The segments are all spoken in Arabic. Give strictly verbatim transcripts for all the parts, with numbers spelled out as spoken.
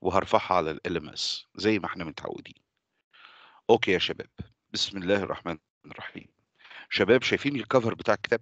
وهارفعها على ال إل إم إس زي ما إحنا متعودين. أوكي يا شباب، بسم الله الرحمن الرحيم. شباب شايفين الcover بتاع الكتاب؟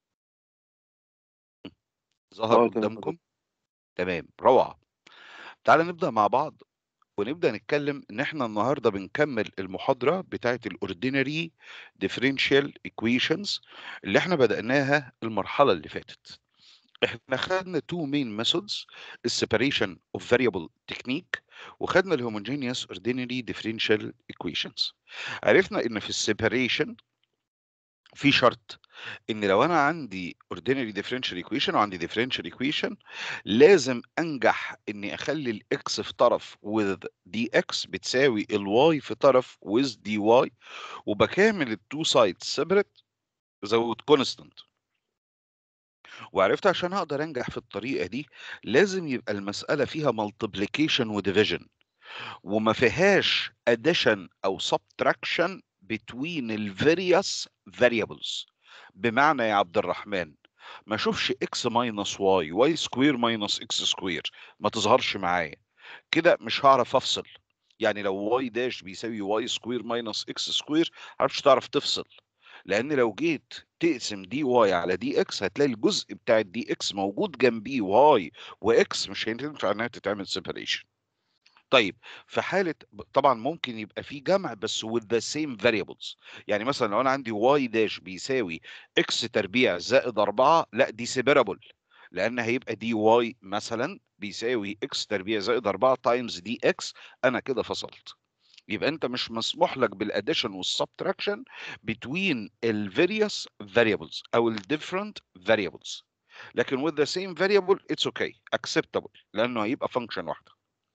إمم، ظهر آه تمام يا دكتور. قدامكم؟ تمام، روعة. تعالَ نبدأ مع بعض ونبدأ نتكلم إن إحنا النهارده بنكمل المحاضرة بتاعة الordinary differential equations اللي إحنا بدأناها المرحلة اللي فاتت. إحنا خدنا two main methods الseparation of variable technique وخدنا الhomogeneous ordinary differential equations. عرفنا إن في الseparation في شرط إن لو أنا عندي ordinary differential equation وعندي differential equation لازم أنجح إني أخلّي الx في طرف with dx بتساوي الy في طرف with dy وباكامل الtwo sides separate زود constant. وعرفت عشان أقدر أنجح في الطريقة دي لازم يبقى المسألة فيها multiplication وdivision وما فيهاش addition أو subtraction between الvarious variables. بمعنى يا عبد الرحمن ما اشوفش x minus y y square minus x square ما تظهرش معايا كده مش هعرف افصل. يعني لو y داش بيساوي y square minus x square مش هتعرف تفصل، لان لو جيت تقسم دي واي على دي اكس هتلاقي الجزء بتاع الدي اكس موجود جنبيه واي واكس مش هينفع انها تتعمل سيبريشن. طيب في حالة ب طبعًا ممكن يبقى في جمع بس with the same variables. يعني مثلًا لو أنا عندي y داش بيساوي x تربيع زائد أربعة لأ دي separable لأن هيبقى dy مثلًا بيساوي x تربيع زائد أربعة times dx أنا كده فصلت. يبقى أنت مش مسموح لك بالaddition والsubtraction between الvarious variables أو الdifferent variables. لكن with the same variable it's okay acceptable لأنه هيبقى function واحدة.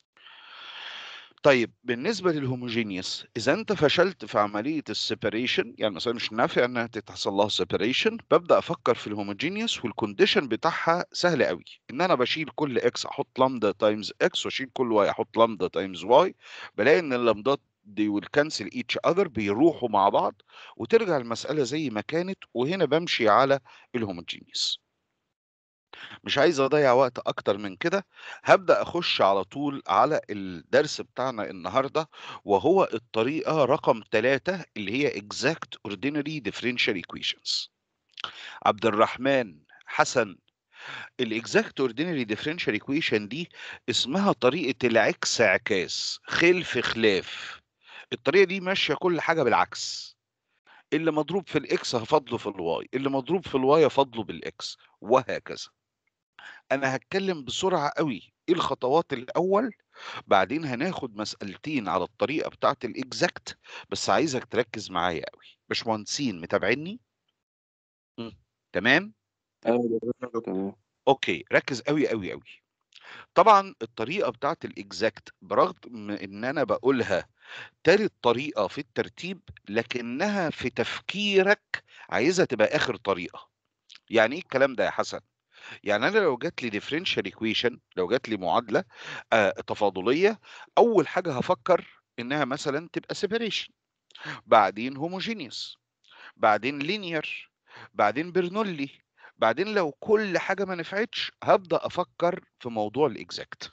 طيب بالنسبة للhomogeneous إذا أنت فشلت في عملية الseparation يعني المسألة مش نافع إنها تحصل لها separation بابدأ أفكر في الhomogeneous والcondition بتاعها سهل أوي، إن أنا باشيل كل x أحط lambda times x وأشيل كل y أحط lambda times y بالاقي إن اللمدات they will cancel each other بيروحوا مع بعض وترجع المسألة زي ما كانت وهنا بامشي على الhomogeneous. مش عايز أضيّع وقت أكتر من كده، هابدأ أخُش على طول على الدرس بتاعنا النهارده، وهو الطريقة رقم ثلاثة اللي هي exact ordinary differential equations. عبد الرحمن، حسن، الexact ordinary differential equation دي اسمها طريقة العكس عكاس، خِلف خلاف. الطريقة دي ماشية كل حاجة بالعكس، اللي مضروب في الx هافاضله في الy، اللي مضروب في الy أفاضله بالx وهكذا. أنا هاتكلم بسرعة أوي، إيه الخطوات الأول، بعدين هناخد مسألتين على الطريقة بتاعة الexact بس عايزك تركّز معايا أوي. باشمهندسين متابعينّي؟ إمم، تمام؟ أيوه تمام. أوكي، ركّز أوي، أوي، أوي. طبعًا الطريقة بتاعة الexact برغم إن أنا باقولها تالت طريقة في الترتيب، لكنها في تفكيرك عايزها تبقى آخر طريقة. يعني إيه الكلام ده يا حسن؟ يعني أنا لو جات لي differential equation لو جات لي معادلة آآ تفاضلية، أول حاجة هافكّر إنها مثلًا تبقى separation، بعدين homogeneous، بعدين linear، بعدين Bernoulli، بعدين لو كل حاجة ما نفعتش هابدأ أفكّر في موضوع الexact.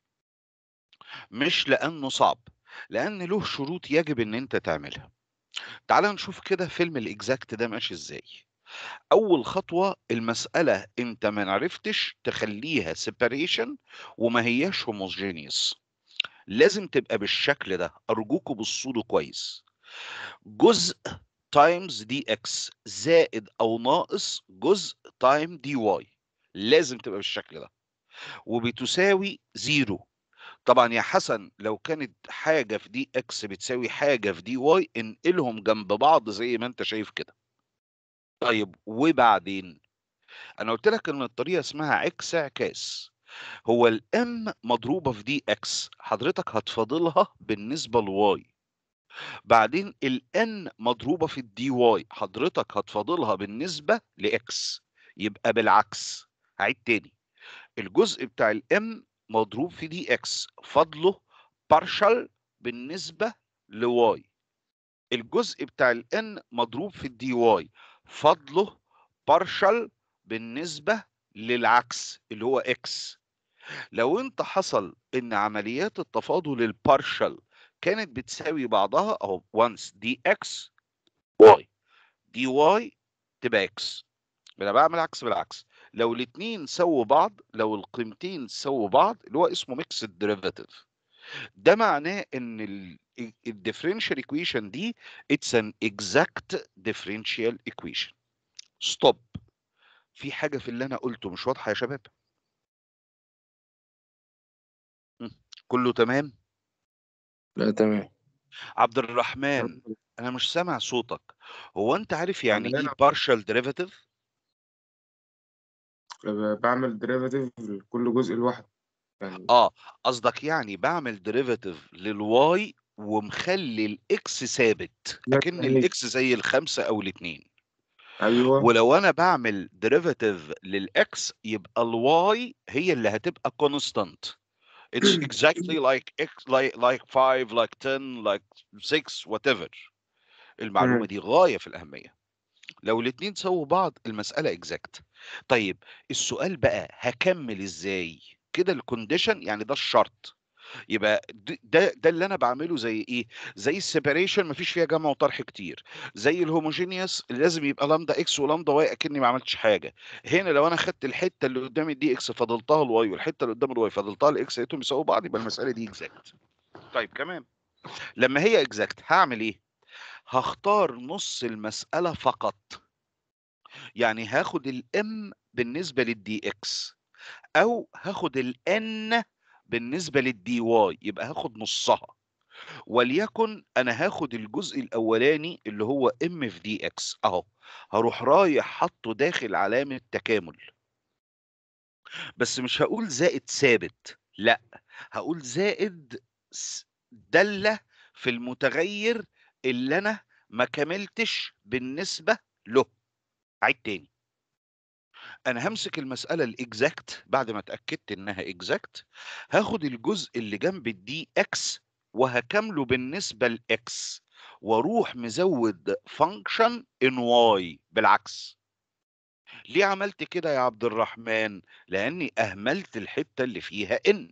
مش لأنه صعب، لأن له شروط يجب إن أنت تعملها. تعالَ نشوف كده فيلم الexact ده ماشي إزاي. أول خطوة المسألة أنت ما عرفتش تخلّيها separation وما هياش homogeneous، لازم تبقى بالشكل ده، أرجوكم بصوا له كويس. جزء times dx زائد أو ناقص جزء time dy لازم تبقى بالشكل ده، وبتساوي زيرو. طبعًا يا حسن لو كانت حاجة في dx بتساوي حاجة في dy انقلهم جنب بعض زي ما أنت شايف كده. طيب وبعدين؟ أنا قُلت لك إن الطريقة اسمها عِكس عكاس، هو الM مضروبة في dx حضرتك هتفاضلها بالنسبة لy، بعدين الN مضروبة في الdy حضرتك هتفاضلها بالنسبة لx، يبقى بالعكس. هاعيد تاني، الجزء بتاع الM مضروب في dx فاضله partial بالنسبة لy، الجزء بتاع الN مضروب في الdy فاضله partial بالنسبة للعكس اللي هو x. لو أنت حصل إن عمليات التفاضل الpartial كانت بتساوي بعضها أهو once dx y dy تبقى x. أنا باعمل عكس بالعكس. لو الاتنين ساووا بعض، لو القيمتين ساووا بعض اللي هو اسمه mixed derivative، ده معناه إن ال الdifferential equation دي it's an exact differential equation. stop. في حاجة في اللي أنا قُلته مش واضحة يا شباب؟ إمم، كله تمام؟ لا تمام. عبد الرحمن، أنا مش سامع صوتك. هو أنت عارف يعني عمليا إيه أنا partial derivative؟ ب- بعمل ديريفاتيف لكل جزء لوحده يعني. آه، قصدك يعني باعمل derivative للy ومخلّي الx ثابت، زي أكِن ما هي. الx زي الخمسة أو الاتنين. أيوه. ولو أنا باعمل derivative للx يبقى الy هي اللي هتبقى constant. It's exactly like x like like five like ten like six whatever. المعلومة مم. دي غاية في الأهمية. لو الاتنين ساووا بعض المسألة exact. طيب السؤال بقى هاكمّل إزاي؟ كده الcondition يعني ده الشرط. يبقى د ده ده اللي أنا باعمله زي إيه، زي الseparation ما فيش فيها جمع وطرح كتير، زي الhomogeneous لازم يبقى لامدا x ولامدا y أكني ما عملتش حاجة. هنا لو أنا خدت الحتة اللي قدام الdx فضلتها لy والحتة اللي قدام الy فضلتها لx لقيتهم يساووا بعض يبقى المسألة دي exact. طيب كمان لمّا هي exact هاعمل إيه؟ هاختار نُص المسألة فقط. يعني هاخد الm بالنسبة للdx أو هاخد الn بالنسبة للdy يبقى هاخد نُصّها. وليكن أنا هاخد الجزء الأولاني اللي هو m في dx أهو، هاروح رايح حاطّه داخل علامة تكامل. بس مش هاقول زائد ثابت، لأ، هاقول زائد س دالة في المتغيّر اللي أنا ما كاملتش بالنسبة له. أعيد تاني. أنا هامسك المسألة الexact بعد ما اتأكدت إنها exact، هاخد الجزء اللي جنب الdx وهاكامله بالنسبة لx وأروح مزوّد function in y بالعكس. ليه عملت كده يا عبد الرحمن؟ لأني أهملت الحتة اللي فيها n.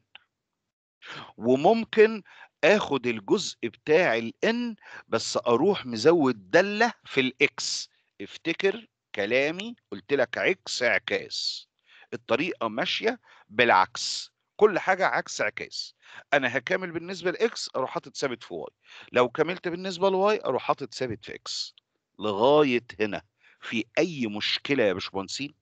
وممكن آخد الجزء بتاع الn بس أروح مزوّد دالة في الx. افتكر كلامي قُلت لك عكس اعكاس. الطريقة ماشية بالعكس، كل حاجة عكس اعكاس. أنا هاكامل بالنسبة لx أروح حاطط ثابت في y، لو كاملت بالنسبة لy أروح حاطط ثابت في x. لغاية هنا في أي مشكلة يا باشمهندسين؟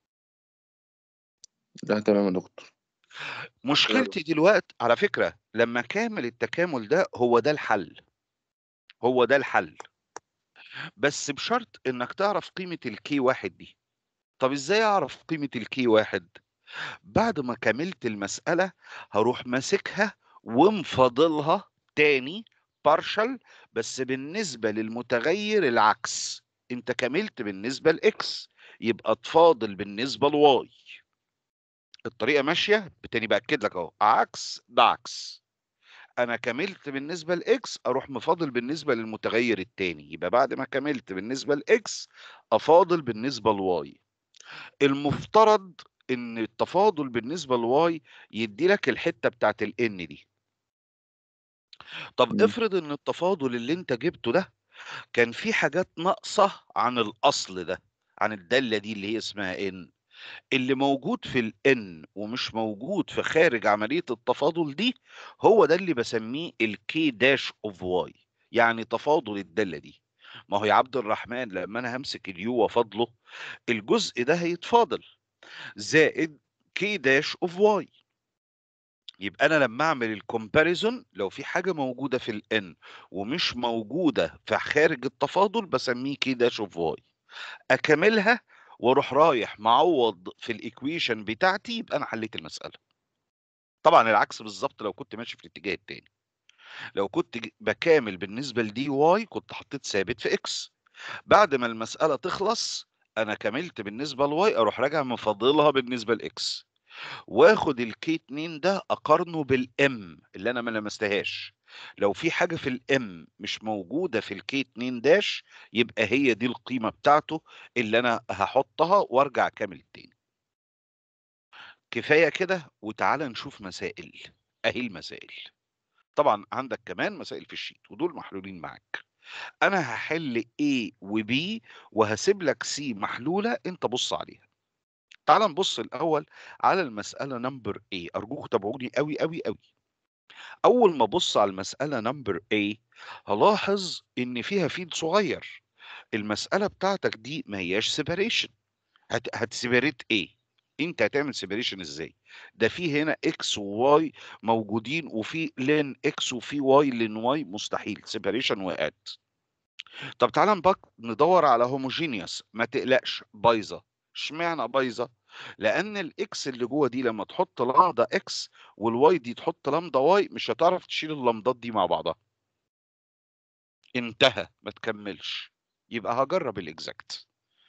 لا تمام يا دكتور. مشكلتي دلوقت على فكرة لمّا أكامل التكامل ده هو ده الحل، هو ده الحل، بس بشرط إنك تعرف قيمة الكي واحد دي. طب إزاي أعرف قيمة الكي واحد؟ بعد ما كملت المسألة هاروح ماسكها ومفاضلها تاني partial بس بالنسبة للمتغير العكس. أنت كملت بالنسبة لإكس يبقى تفاضل بالنسبة لواي. الطريقة ماشية؟ تاني بأكد لك أهو عكس ده عكس. أنا كملت بالنسبة لإكس أروح مفاضل بالنسبة للمتغير التاني، يبقى بعد ما كملت بالنسبة لإكس أفاضل بالنسبة لواي. المفترض إن التفاضل بالنسبة لواي يدّي لك الحتّة بتاعة الN دي. طب مم. افرض إن التفاضل اللي أنت جِبته ده كان فيه حاجات ناقصة عن الأصل ده، عن الدالة دي اللي هي اسمها N. اللي موجود في الN ومش موجود في خارج عملية التفاضل دي، هو ده اللي باسميه الK dash of Y، يعني تفاضل الدالة دي. ما هو يا عبد الرحمن لمّا أنا هامسك الU وافاضله، الجزء ده هيتفاضل زائد K dash of Y. يبقى أنا لمّا أعمل الcomparison لو في حاجة موجودة في الN ومش موجودة في خارج التفاضل باسميه K dash of Y. أكاملها وأروح رايح معوّض في الequation بتاعتي يبقى أنا حليت المسألة. طبعًا العكس بالضبط لو كنت ماشي في الاتجاه التاني. لو كنت ج باكامل بالنسبة لdy كنت حطيت ثابت في X. بعد ما المسألة تخلص أنا كملت بالنسبة لy أروح راجع مفاضلها بالنسبة لX. واخد الكي اتنين ده أقارنه بالM اللي أنا ما لمستهاش. لو في حاجة في الM مش موجودة في الكي اتنين داش يبقى هي دي القيمة بتاعته اللي أنا هاحطها وارجع أكمل تاني. كفاية كده وتعالَ نشوف مسائل، أهي المسائل. طبعًا عندك كمان مسائل في الsheet ودول محلولين معاك. أنا هاحل A وB وهاسيب لك C محلولة أنت بُص عليها. تعالَ نبُص الأول على المسألة number A، أرجوكم تابعوني أوي، أوي، أوي. أول ما أبُص على المسألة number A هالاحظ إن فيها فيل صغير. المسألة بتاعتك دي ما هياش separation. هت هتseparate إيه؟ أنت هتعمل separation إزاي؟ ده في هنا X وY موجودين وفي ln X وفي Y ln Y مستحيل separation وقعت. طب تعالَ نبك ندوّر على homogeneous ما تقلقش بايظة. اشمعنى بايظة؟ لأن الX اللي جوّه دي لمّا تحط لامدا X والY دي تحط لامدا Y مش هتعرف تشيل اللامدات دي مع بعضها. انتهى، ما تكمّلش. يبقى هاجرّب الexact.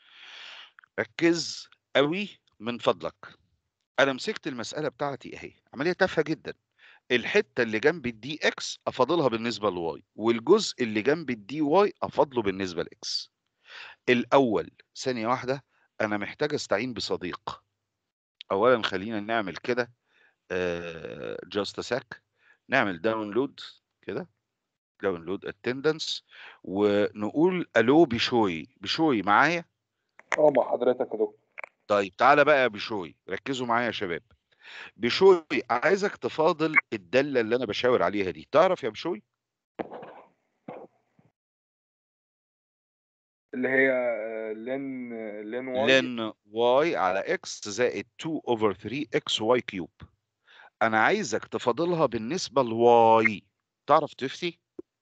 ركّز أوي من فضلك. أنا مسكت المسألة بتاعتي أهي، عملية تافهة جدًا. الحتّة اللي جنب الdx أفاضلها بالنسبة لY والجزء اللي جنب الdy أفاضله بالنسبة لX. الأول ثانية واحدة، أنا محتاج أستعين بصديق. أولًا خلّينا نعمل كده آآ just a sec نعمل download كده download attendance ونقول ألو بشوي. بشوي معايا؟ اه مع حضرتك يا دكتور. طيب تعالَ بقى يا بشوي، ركّزوا معايا يا شباب. بشوي عايزك تفاضل الدالة اللي أنا باشاور عليها دي، تعرف يا بشوي؟ اللي هي لين لين واي. ln y على x زائد two over three xy cube. أنا عايزك تفاضلها بالنسبة لy. تعرف تفتي؟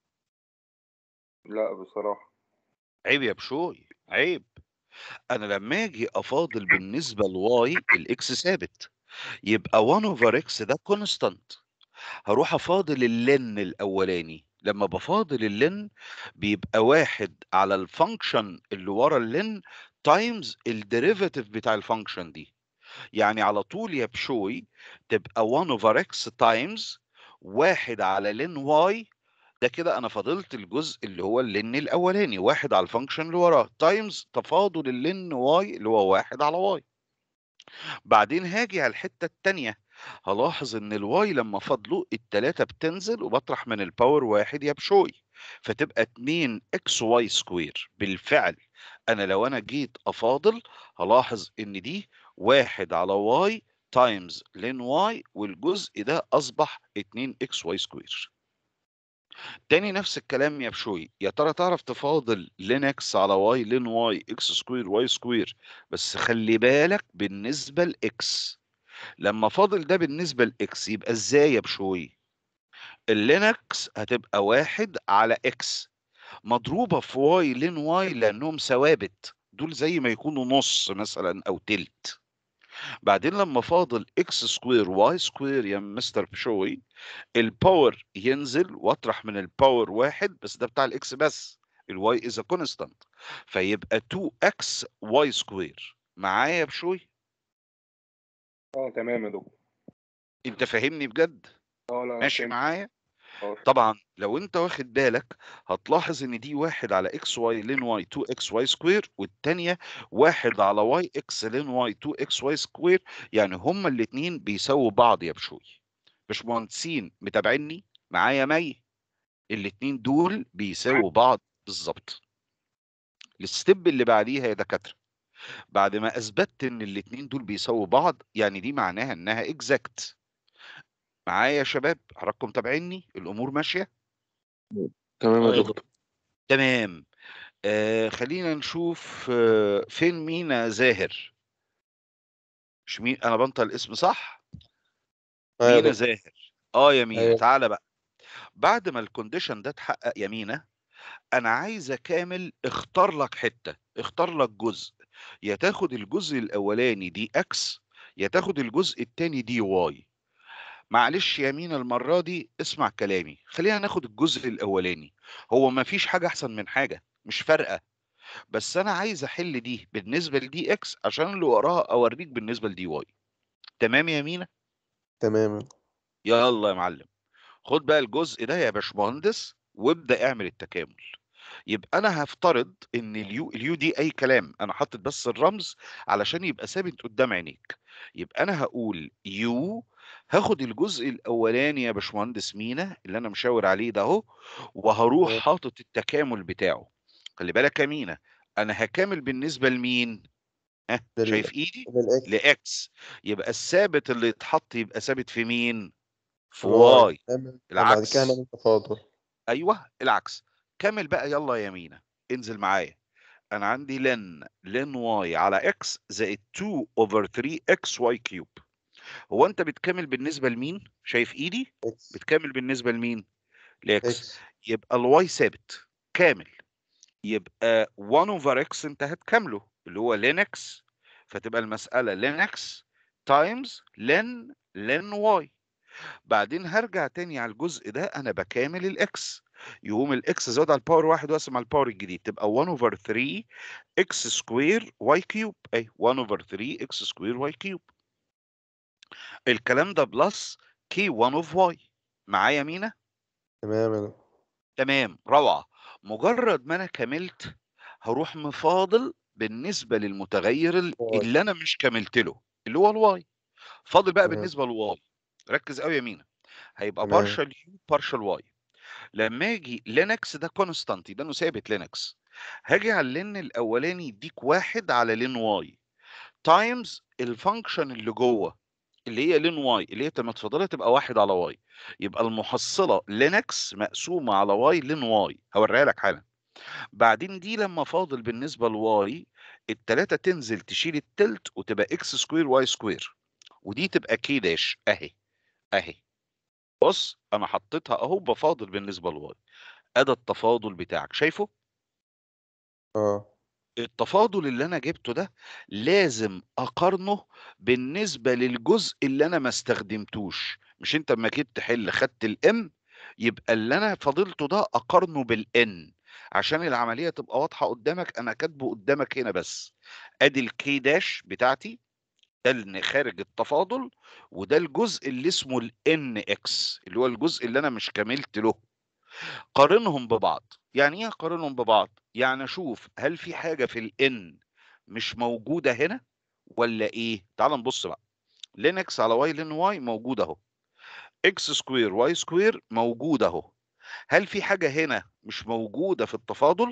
لا بصراحة. عيب يا بشوي، عيب. أنا لمّا آجي أفاضل بالنسبة لy الx ثابت، يبقى one over x ده constant. هاروح أفاضل الln الأولاني. لمّا بافاضل الln بيبقى واحد على الfunction اللي ورا الln times الderivative بتاع الfunction دي. يعني على طول يا بشوي تبقى one over x times واحد على ln y. ده كده أنا فاضلت الجزء اللي هو الln الأولاني، واحد على الfunction اللي وراه times تفاضل الln y اللي هو واحد على y. بعدين هاجي على الحتة التانية، هالاحظ إن الواي لمّا فاضله التلاتة بتنزل وباطرح من الpower واحد يا بشوي، فتبقى اتنين xy square. بالفعل أنا لو أنا جيت أفاضل هالاحظ إن دي واحد على y times ln y والجزء ده أصبح اتنين xy square. تاني نفس الكلام يا بشوي، يا ترى تعرف تفاضل ln x على y ln y x square y square بس خلّي بالك بالنسبة لx. لمّا فاضل ده بالنسبة لx يبقى إزاي يا بشوي؟ الLN هتبقى واحد على x مضروبة في y ln y لأنهم ثوابت، دول زي ما يكونوا نُص مثلًا أو تِلت. بعدين لمّا فاضل x square y square يا مستر بشوي الpower ينزل واطرح من الpower واحد بس ده بتاع الx بس، الy is a constant فيبقى two x y square. معايا يا بشوي؟ اه تمام يا دكتور. أنت فاهمني بجد؟ اه لا انا ماشي فهمت. معايا؟ اه طبعًا لو أنت واخد بالك هتلاحظ إن دي واحد على xy ln y two xy square والتانية واحد على yx ln y two xy square يعني هُم الاتنين بيساووا بعض يا بشوي. باشمهندسين متابعينّي؟ معايا مَي؟ الاتنين دول بيساووا بعض بالضبط. الstep اللي بعديها يا دكاترة، بعد ما أثبتت إن الاتنين دول بيساووا بعض يعني دي معناها إنها exact. معايا يا شباب؟ حضراتكم متابعينّي؟ الأمور ماشية؟ تمام يا اه يا دكتور. دكتور. تمام. آآ خلّينا نشوف آه، فين مينا زاهر. مش مي أنا بانطق الاسم صح؟ اه يا مينا دكتور. زاهر. آه يا مينا، ايوه. تعالَ بقى. بعد ما الcondition ده اتحقق يا مينا، أنا عايزة كامل اختار لك حتّة، اختار لك جزء، يا تاخد الجزء الأولاني dx يا تاخد الجزء التاني dy. معلش يا مينا المرّة دي اسمع كلامي، خلّينا ناخد الجزء الأولاني. هو ما فيش حاجة أحسن من حاجة، مش فارقة. بس أنا عايز أحل دي بالنسبة لdx عشان اللي وراها أورّيك بالنسبة لdy. تمام يا مينا؟ تمام. يالّا يا معلم، خُد بقى الجزء ده يا باشمهندس وابدأ اعمل التكامل. يبقى انا هفترض ان اليو اليو دي اي كلام، انا حاطط بس الرمز علشان يبقى ثابت قدام عينيك. يبقى انا هقول يو، هاخد الجزء الاولاني يا باشمهندس مينا اللي انا مشاور عليه ده اهو، وهروح تمام. حاطط التكامل بتاعه. خلي بالك يا مينا، انا هكامل بالنسبه لمين؟ ها لل... شايف ايدي؟ للإكس. لاكس. يبقى الثابت اللي يتحط يبقى ثابت في مين؟ في الواي واي. نعمل، وبعد كده العكس. هنعمل تفاضل. ايوه العكس. كمل بقى يلا يا مينا، انزل معايا. انا عندي لن لن واي على اكس زائد اتنين اوفر تلاتة اكس واي كيوب. هو انت بتكمل بالنسبه لمين؟ شايف ايدي؟ إكس. بتكمل بالنسبه لمين؟ لاكس. إكس. يبقى الواي ثابت كامل. يبقى واحد اوفر اكس انت هتكامله اللي هو لين اكس، فتبقى المساله لين اكس تايمز لين لين واي. بعدين هرجع تاني على الجزء ده انا بكامل الاكس، يقوم الاكس زود على الباور واحد واقسم على الباور الجديد تبقى واحد اوفر تلاتة اكس سكوير واي كيوب. اي واحد اوفر تلاتة اكس سكوير واي كيوب. الكلام ده بلس كي واحد اوف واي. معايا مينا؟ تمام يا دكتور. تمام روعة. مجرد ما انا كملت هروح مفاضل بالنسبة للمتغير ال- واي. اللي انا مش كملت له اللي هو الواي. فاضل بقى تمام. بالنسبة للواي. ركز قوي يا مينا. هيبقى تمام. بارشال يو بارشال واي. لما اجي لينكس ده كونستانت ده انه ثابت لينكس، هاجي على اللين الاولاني يديك واحد على لين واي تايمز الفانكشن اللي جوه اللي هي لين واي اللي هي لما تفضلها تبقى واحد على واي. يبقى المحصله لينكس مقسومه على واي لين واي. هوريها لك حالا. بعدين دي لما فاضل بالنسبه لواي، التلاته تنزل تشيل التلت وتبقى اكس سكوير واي سكوير، ودي تبقى كي داش اهي. اهي بص انا حطيتها اهو بفاضل بالنسبه لواي. ادى التفاضل بتاعك شايفه؟ اه. التفاضل اللي انا جبته ده لازم اقارنه بالنسبه للجزء اللي انا ما استخدمتوش. مش انت اما جيت تحل خدت الام، يبقى اللي انا فاضلته ده اقارنه بالان عشان العمليه تبقى واضحه قدامك. انا كاتبه قدامك هنا بس. ادي الكي داش بتاعتي، ده اللي خارج التفاضل، وده الجزء اللي اسمه الان اكس اللي هو الجزء اللي انا مش كملت له. قارنهم ببعض. يعني ايه اقارنهم ببعض؟ يعني اشوف هل في حاجه في الان مش موجوده هنا ولا ايه. تعال نبص بقى. لينكس على واي لين واي موجود اهو. اكس سكوير واي سكوير موجود اهو. هل في حاجه هنا مش موجوده في التفاضل؟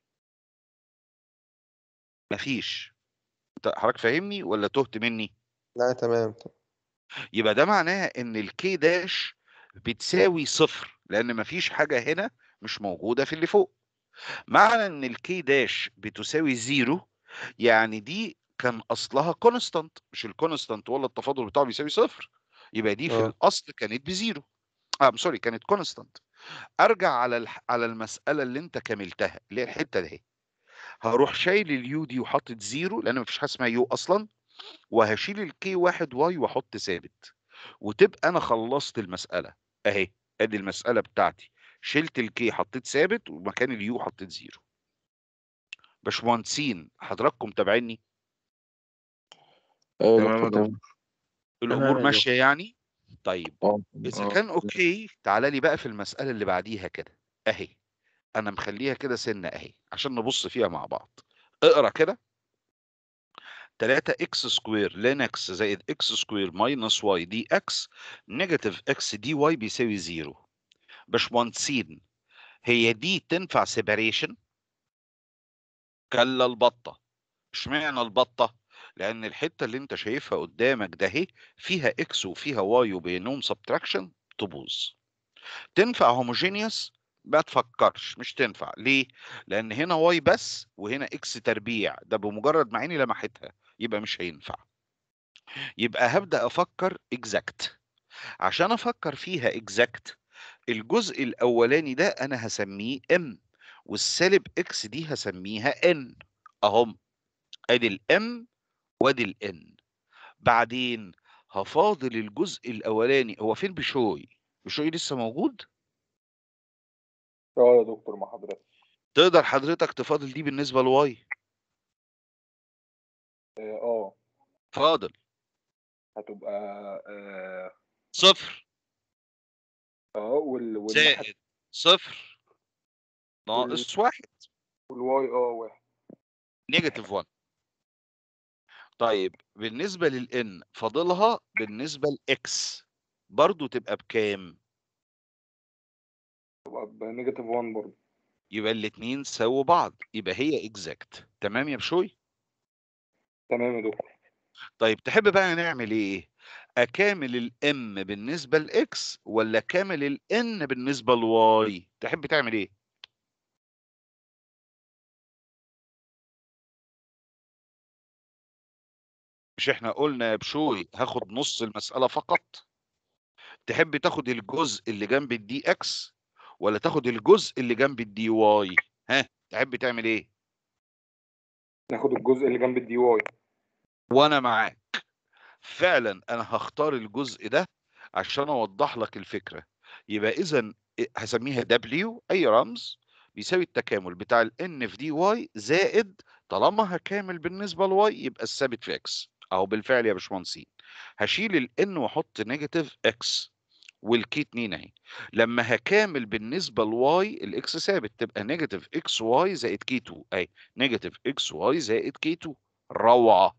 مفيش. انت حضرتك فاهمني ولا تهت مني؟ لا تمام. يبقى ده معناه ان الكي داش بتساوي صفر لان مفيش حاجه هنا مش موجوده في اللي فوق. معنى ان الكي داش بتساوي زيرو يعني دي كان اصلها كونستانت، مش الكونستانت ولا التفاضل بتاعه بيساوي صفر. يبقى دي في اه. الاصل كانت بزيرو. اه سوري كانت كونستانت. ارجع على الح... على المساله اللي انت كملتها اللي هي الحته دي. هروح شايل اليو دي وحاطط زيرو لان مفيش حاجه اسمها يو اصلا، وهشيل الكي واحد واي واحط ثابت، وتبقى انا خلصت المساله اهي. ادي المساله بتاعتي، شلت الكي حطيت ثابت ومكان اليو حطيت زيرو. باشمهندسين حضراتكم متابعيني؟ ايوه يا تمام دكتور يا تمام. دكتور. الامور تمام يا ماشيه دكتور. يعني؟ طيب اه. اذا اه كان اوكي تعالى لي بقى في المساله اللي بعديها كده اهي. انا مخليها كده سنه اهي عشان نبص فيها مع بعض. اقرا كده. تلاتة اكس سكوير لين اكس زائد اكس سكوير ماينس واي دي اكس نيجاتيف اكس دي واي بيساوي زيرو. باشمهندسين هي دي تنفع سيباريشن؟ كلا البطه. اشمعنى البطه؟ لان الحته اللي انت شايفها قدامك ده اهي فيها اكس وفيها واي وبينهم سبتراكشن تبوظ. تنفع هوموجينيوس؟ ما تفكرش مش تنفع. ليه؟ لان هنا واي بس وهنا اكس تربيع، ده بمجرد ما عيني لمحتها يبقى مش هينفع. يبقى هبدا افكر اكزاكت. عشان افكر فيها اكزاكت الجزء الاولاني ده انا هسميه ام، والسالب اكس دي هسميها ان. اهم. ادي الام وادي الان. بعدين هفاضل الجزء الاولاني. هو فين بشوي؟ بشوي لسه موجود؟ اه يا دكتور مع حضرتك. تقدر حضرتك تفاضل دي بالنسبه لواي؟ اه آه، فاضل هتبقى اه صفر آه، وال والناحية زائد صفر وال ناقص واحد. والواي اه واحد. نيجاتيف واحد. طيب بالنسبة للN فاضلها بالنسبة لإكس برضو تبقى بكام؟ تبقى بنيجاتيف واحد برضه. يبقى الاتنين ساووا بعض، يبقى هي اكزاكت. تمام يا بشوي؟ تمام يا دكتور. طيب تحب بقى نعمل ايه؟ اكامل الام بالنسبة لاكس ولا كامل الان بالنسبة لواي؟ تحب تعمل ايه؟ مش احنا قلنا يا بشوي هاخد نص المسألة فقط؟ تحب تاخد الجزء اللي جنب الدي اكس ولا تاخد الجزء اللي جنب الدي واي؟ ها تحب تعمل ايه؟ ناخد الجزء اللي جنب الدي واي. وانا معاك فعلا، انا هختار الجزء ده عشان اوضح لك الفكرة. يبقى اذا هسميها W، اي رمز بيساوي التكامل بتاع ال N في دي واي زائد، طالما هكامل بالنسبة لواي يبقى الثابت في X. اهو بالفعل يا باشمهندسين هشيل ال N واحط نيجاتيف X والكي اتنين اهي. لما هكامل بالنسبة لواي الاكس ثابت، تبقى نيجاتيف اكس واي زائد كي اتنين اهي، نيجاتيف اكس واي زائد كي اتنين. روعة.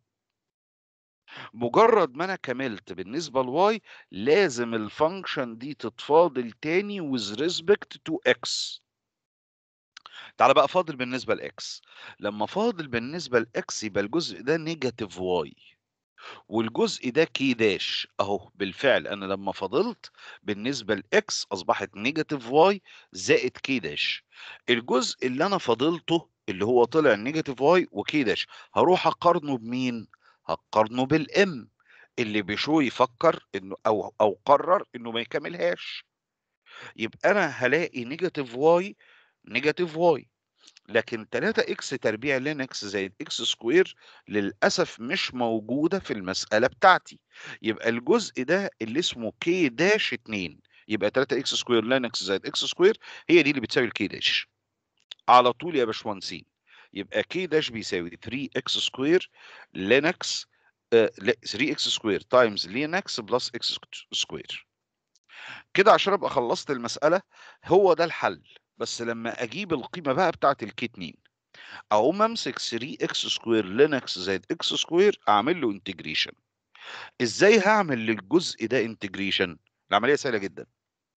مجرد ما انا كملت بالنسبه لواي لازم الفانكشن دي تتفاضل تاني with respect to x. تعالى بقى فاضل بالنسبه لاكس. لما فاضل بالنسبه لاكس يبقى الجزء ده نيجاتيف واي والجزء ده كي داش. اهو بالفعل انا لما فاضلت بالنسبه لاكس اصبحت نيجاتيف واي زائد كي داش. الجزء اللي انا فاضلته اللي هو طلع نيجاتيف واي وكي داش هروح اقارنه بمين؟ هقارنه بالام اللي بشو يفكر انه او او قرر انه ما يكملهاش. يبقى انا هلاقي نيجاتيف واي نيجاتيف واي، لكن تلاتة اكس تربيع لينكس زائد اكس سكوير للاسف مش موجوده في المساله بتاعتي. يبقى الجزء ده اللي اسمه كي داش اتنين، يبقى تلاتة اكس سكوير لينكس زائد اكس سكوير هي دي اللي بتساوي الكي داش على طول يا باشمهندسين. يبقى كي داش بيساوي تلاتة اكس سكوير لينكس آه تلاتة اكس سكوير تايمز لينكس بلس اكس سكوير. كده عشان ابقى خلصت المساله. هو ده الحل. بس لما اجيب القيمه بقى بتاعت الكي اتنين اقوم امسك تلاتة اكس سكوير لينكس زائد اكس سكوير اعمل له انتجريشن. ازاي هعمل للجزء ده انتجريشن؟ العمليه سهله جدا.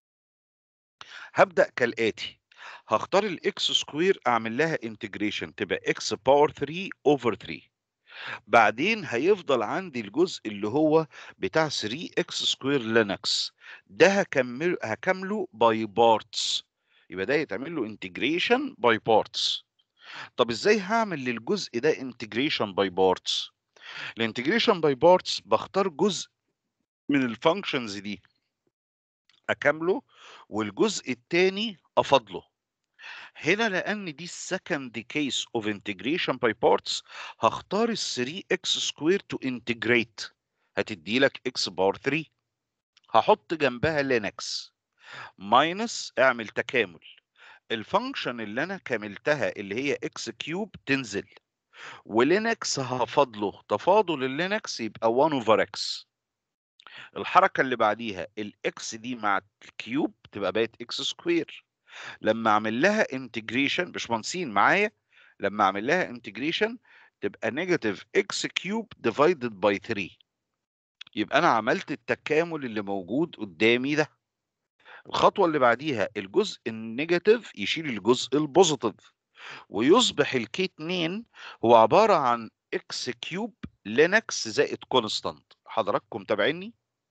هبدا كالاتي: هختار الاكس سكوير اعمل لها انتجريشن تبقى اكس باور تلاتة اوفر تلاتة. بعدين هيفضل عندي الجزء اللي هو بتاع تلاتة اكس سكوير لينكس ده هكمل هكمله باي بارتس، يبقى ده يتعمل له انتجريشن باي بارتس. طب ازاي هعمل للجزء ده انتجريشن باي بارتس؟ الانتجريشن باي بارتس بختار جزء من الفانكشنز دي اكمله والجزء الثاني افضله. هنا لان دي السكند كيس اوف انتجريشن باي بارتس هختار ال تلاتة اكس سكوير تو انتجريت هتدي لك اكس باور تلاتة. هحط جنبها لينكس ماينس اعمل تكامل الفانكشن اللي انا كملتها اللي هي اكس كيوب تنزل ولينكس هفضله تفاضل اللينكس يبقى واحد اوفر اكس. الحركه اللي بعديها الاكس دي مع الكيوب تبقى بقت اكس سكوير. لما اعمل لها انتجريشن باشمهندسين معايا، لما اعمل لها انتجريشن تبقى نيجاتيف اكس كيوب ديفايدد باي تلاتة. يبقى انا عملت التكامل اللي موجود قدامي ده. الخطوه اللي بعديها الجزء النيجاتيف يشيل الجزء البوزيتيف ويصبح الكي اتنين هو عباره عن اكس كيوب لينكس زائد كونستانت. حضراتكم تابعيني؟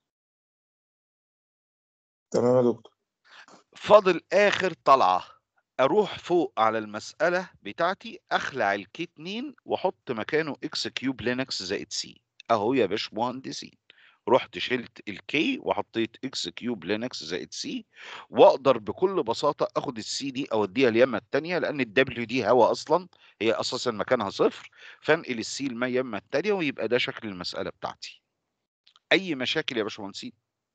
تمام يا دكتور. فاضل اخر طلعه اروح فوق على المساله بتاعتي اخلع الكي اتنين واحط مكانه اكس كيوب لينكس زائد سي. اهو يا باشمهندسين رحت شلت الكي وحطيت اكس كيوب لينكس زائد سي، واقدر بكل بساطه اخد السي دي اوديها اليمه الثانيه لان الدبليو دي هوا اصلا هي اساسا مكانها صفر، فانقل السي اليمه الثانيه ويبقى ده شكل المساله بتاعتي. اي مشاكل يا باشمهندسين؟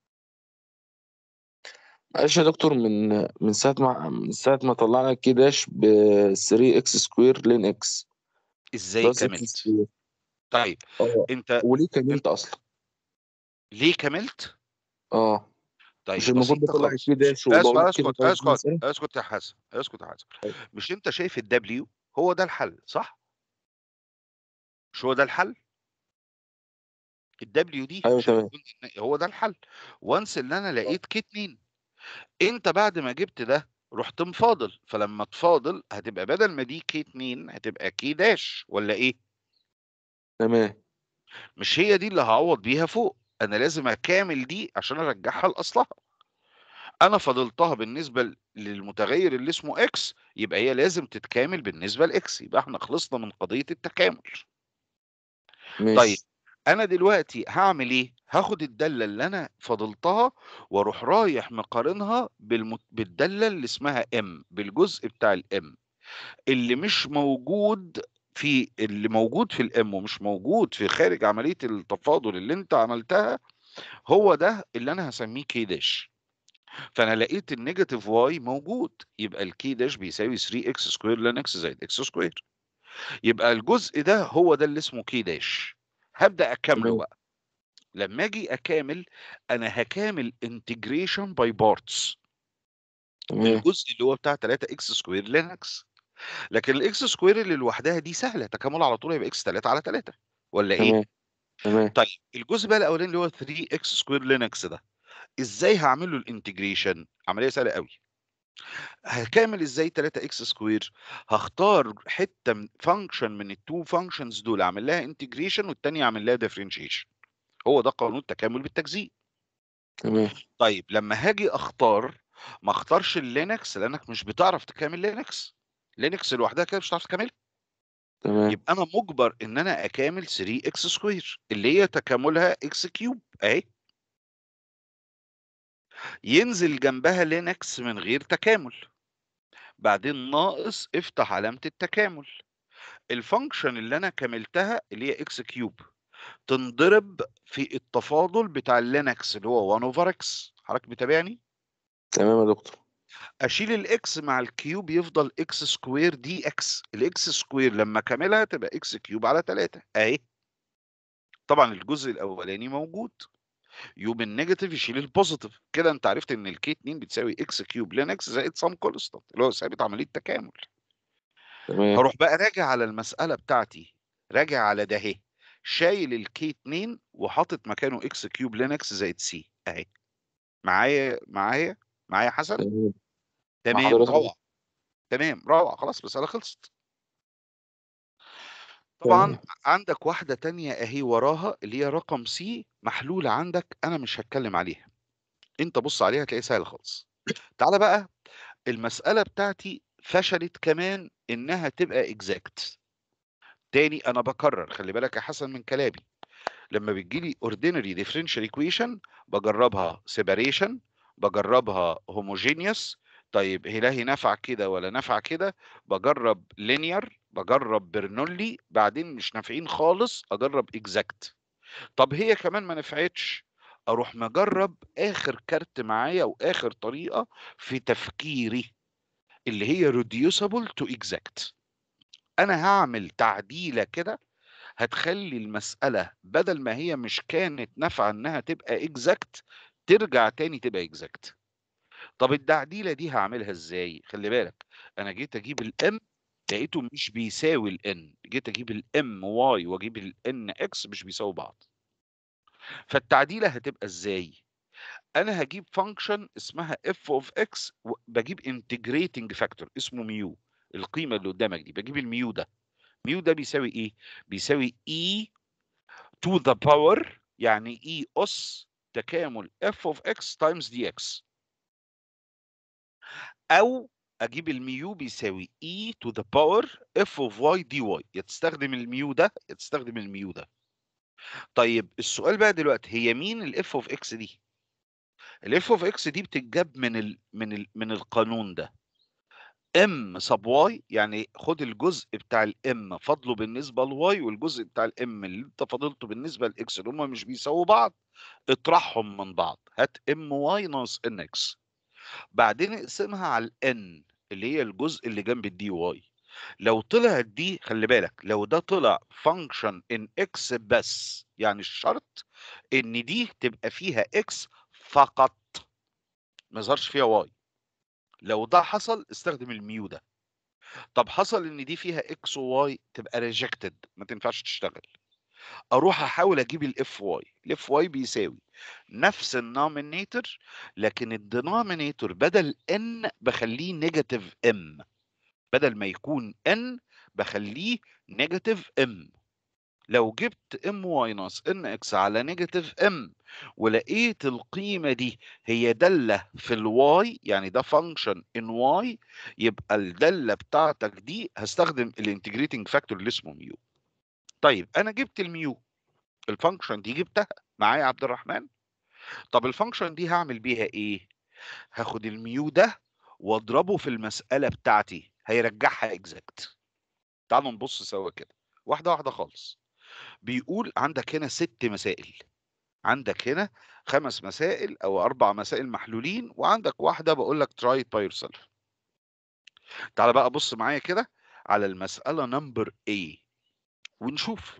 معلش يا دكتور، من من ساعة ما من ساعة ما طلعنا كي داش ب تلاتة اكس سكوير لين اكس ازاي بلس اكس كملت؟ سكوير. طيب اه انت وليه انت كملت اصلا؟ ليه كملت؟ اه مش طيب المفروض بسيطة بطلع خالص. الكي داش اسكت وبقول كده اسكت خلاص دي اسكت مسألة؟ اسكت يا حسن اسكت يا حسن. طيب. مش انت شايف الدبليو؟ هو ده الحل صح؟ مش هو ده الحل؟ الدبليو دي ايوه مش تمام. هيكون هو ده الحل. وانس ان انا لقيت كي اتنين، انت بعد ما جبت ده رحت مفاضل، فلما تفاضل هتبقى بدل ما دي كي اتنين هتبقى كي داش ولا ايه؟ تمام. مش هي دي اللي هعوض بيها فوق، انا لازم اكامل دي عشان ارجعها لاصلها. انا فضلتها بالنسبه ل- للمتغير اللي اسمه اكس، يبقى هي لازم تتكامل بالنسبه لاكس، يبقى احنا خلصنا من قضيه التكامل. طيب ماشي. انا دلوقتي هعمل ايه؟ هاخد الداله اللي انا فضلتها واروح رايح مقارنها بالمت... بالداله اللي اسمها ام، بالجزء بتاع الام اللي مش موجود في اللي موجود في الام ومش موجود في خارج عمليه التفاضل اللي انت عملتها، هو ده اللي انا هسميه كي داش. فانا لقيت النيجاتيف واي موجود، يبقى الكي داش بيساوي ثري اكس سكوير لن اكس زائد اكس سكوير، يبقى الجزء ده هو ده اللي اسمه كي داش. هبدا اكمله تمام. بقى. لما اجي اكامل، انا هكامل انتجريشن باي بارتس تمام. الجزء اللي هو بتاع ثلاثة اكس سكوير لينكس. لكن الاكس سكوير اللي لوحدها دي سهله تكاملها على طول، يبقى اكس ثلاثة على ثلاثة ولا ايه؟ تمام. تمام. طيب الجزء بقى الاولاني اللي هو ثري اكس سكوير لينكس ده، ازاي هعمل له الانتجريشن؟ عمليه سهله قوي. هكامل ازاي ثلاثة اكس سكوير؟ هختار حته من فانكشن من التو فانكشنز دول اعمل لها انتجريشن والثانيه اعمل لها ديفرنشيشن. هو ده قانون التكامل بالتجزيء. تمام. طيب لما هاجي اختار، ما اختارش اللينكس لانك مش بتعرف تكامل لينكس. لينكس لوحدها كده مش هتعرف تكاملها. تمام. يبقى انا مجبر ان انا اكامل ثري اكس سكوير اللي هي تكاملها اكس كيوب اهي، ينزل جنبها لينكس من غير تكامل، بعدين ناقص افتح علامة التكامل. الفانكشن اللي انا كملتها اللي هي اكس كيوب تنضرب في التفاضل بتاع اللينكس اللي هو واحد اوفر اكس. حضرتك متابعني؟ تمام يا دكتور. اشيل الاكس مع الكيوب يفضل اكس سكوير دي اكس. الاكس سكوير لما كاملها تبقى اكس كيوب على ثلاثة اهي. طبعا الجزء الاولاني موجود، يوم النيجاتيف يشيل البوزيتيف، كده انت عرفت ان الكي اتنين بتساوي اكس كيوب لينكس زائد سام كونستانت اللي هو ثابت عمليه تكامل. تمام. هروح بقى راجع على المساله بتاعتي، راجع على ده اهي، شايل الكي اتنين وحاطط مكانه اكس كيوب لينكس زائد سي اهي. معايا معايا معايا حسن؟ تمام. مع تمام حضرتك. روعه. تمام روعه، خلاص المساله خلصت. طبعا تمام. عندك واحده تانية اهي وراها اللي هي رقم سي محلوله عندك، انا مش هتكلم عليها، انت بص عليها هتلاقيها سهله خالص. تعالى بقى، المسألة بتاعتي فشلت كمان إنها تبقى exact. تاني أنا بكرر، خلي بالك يا حسن من كلامي، لما بتجيلي ordinary differential equation بجربها separation، بجربها homogeneous. طيب هي لا هي نافعة كده ولا نافعة كده، بجرب linear، بجرب برنولي، بعدين مش نافعين خالص أجرب exact. طب هي كمان ما نفعتش، أروح مجرب آخر كارت معايا وآخر طريقة في تفكيري اللي هي reducible to exact. انا هعمل تعديله كده هتخلي المساله بدل ما هي مش كانت نافعه انها تبقى exact ترجع تاني تبقى exact. طب التعديله دي هعملها ازاي؟ خلي بالك، انا جيت اجيب الام لقيته مش بيساوي الان، جيت اجيب الام واي واجيب الان اكس مش بيساوي بعض. فالتعديله هتبقى ازاي؟ انا هجيب فانكشن اسمها اف اوف اكس، بجيب انتجريتنج فاكتور اسمه ميو. القيمه اللي قدامك دي بجيب الميو ده، ميو ده بيساوي ايه؟ بيساوي e to the power، يعني e اس تكامل f of x times dx. او اجيب الميو بيساوي e to the power f of y dy، يا تستخدم الميو ده يا تستخدم الميو ده. طيب السؤال بقى دلوقتي، هي مين الاف اوف اكس دي؟ الاف اوف اكس دي بتتجاب من ال من ال من القانون ده، ام سب واي، يعني خد الجزء بتاع الام فاضله بالنسبه لواي والجزء بتاع الام اللي انت فاضلته بالنسبه لاكس اللي هم مش بيساووا بعض، اطرحهم من بعض، هات ام واي ناقص ان اكس، بعدين اقسمها على الان اللي هي الجزء اللي جنب الدي واي. لو طلعت دي، خلي بالك، لو ده طلع فانكشن ان اكس بس، يعني الشرط ان دي تبقى فيها اكس فقط ما يظهرش فيها واي. لو ده حصل استخدم الميو ده. طب حصل ان دي فيها اكس وواي تبقى ريجكتد، ما تنفعش تشتغل. اروح احاول اجيب الاف واي. الاف واي بيساوي نفس النومينيتور، لكن الدينومينيتور بدل ان بخليه نيجاتيف ام. بدل ما يكون ان بخليه نيجاتيف ام. لو جبت ام واي ناقص ان اكس على نيجاتيف ام ولقيت القيمه دي هي داله في الواي، يعني ده فانكشن ان واي، يبقى الداله بتاعتك دي هستخدم الانتجريتنج فاكتور اللي اسمه ميو. طيب انا جبت الميو، الفانكشن دي جبتها معايا يا عبد الرحمن. طب الفانكشن دي هعمل بيها ايه؟ هاخد الميو ده واضربه في المساله بتاعتي، هيرجعها اكزاكت. تعالوا نبص سوا كده واحده واحده خالص. بيقول عندك هنا ست مسائل، عندك هنا خمس مسائل او اربع مسائل محلولين، وعندك واحده بقول لك try it by yourself. تعال بقى بص معايا كده على المساله نمبر A ونشوف.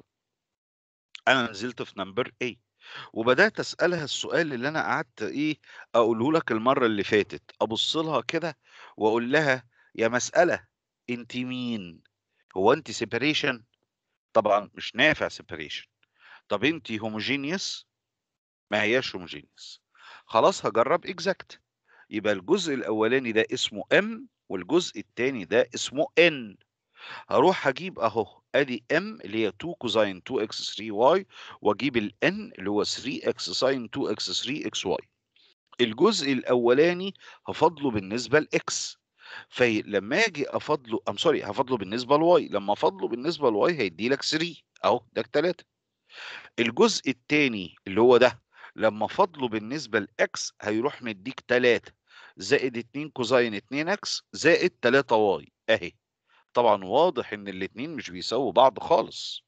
انا نزلت في نمبر A وبدات اسالها السؤال اللي انا قعدت ايه اقوله لك المره اللي فاتت. ابص لها كده واقول لها يا مساله انت مين؟ هو انت سيبريشن؟ طبعا مش نافع سيبريشن. طب انت هوموجينيوس؟ ما هياش هوموجينيوس. خلاص هجرب اكزاكت. يبقى الجزء الاولاني ده اسمه ام والجزء الثاني ده اسمه ان. هروح اجيب اهو ادي ام اللي هي اتنين كوزين اتنين اكس تلاتة واي، واجيب الان اللي هو تلاتة اكس ساين اتنين اكس تلاتة اكس واي. الجزء الاولاني هفضله بالنسبه لاكس، فلما اجي افضله ام سوري هفضله بالنسبه لواي، لما افضله بالنسبه لواي هيدي لك تلاتة اهو ده تلاتة. الجزء الثاني اللي هو ده لما فضله بالنسبه لاكس هيروح مديك تلاتة زائد اتنين كوزين اتنين اكس زائد تلاتة واي اهي. طبعا واضح ان الاتنين مش بيساووا بعض خالص.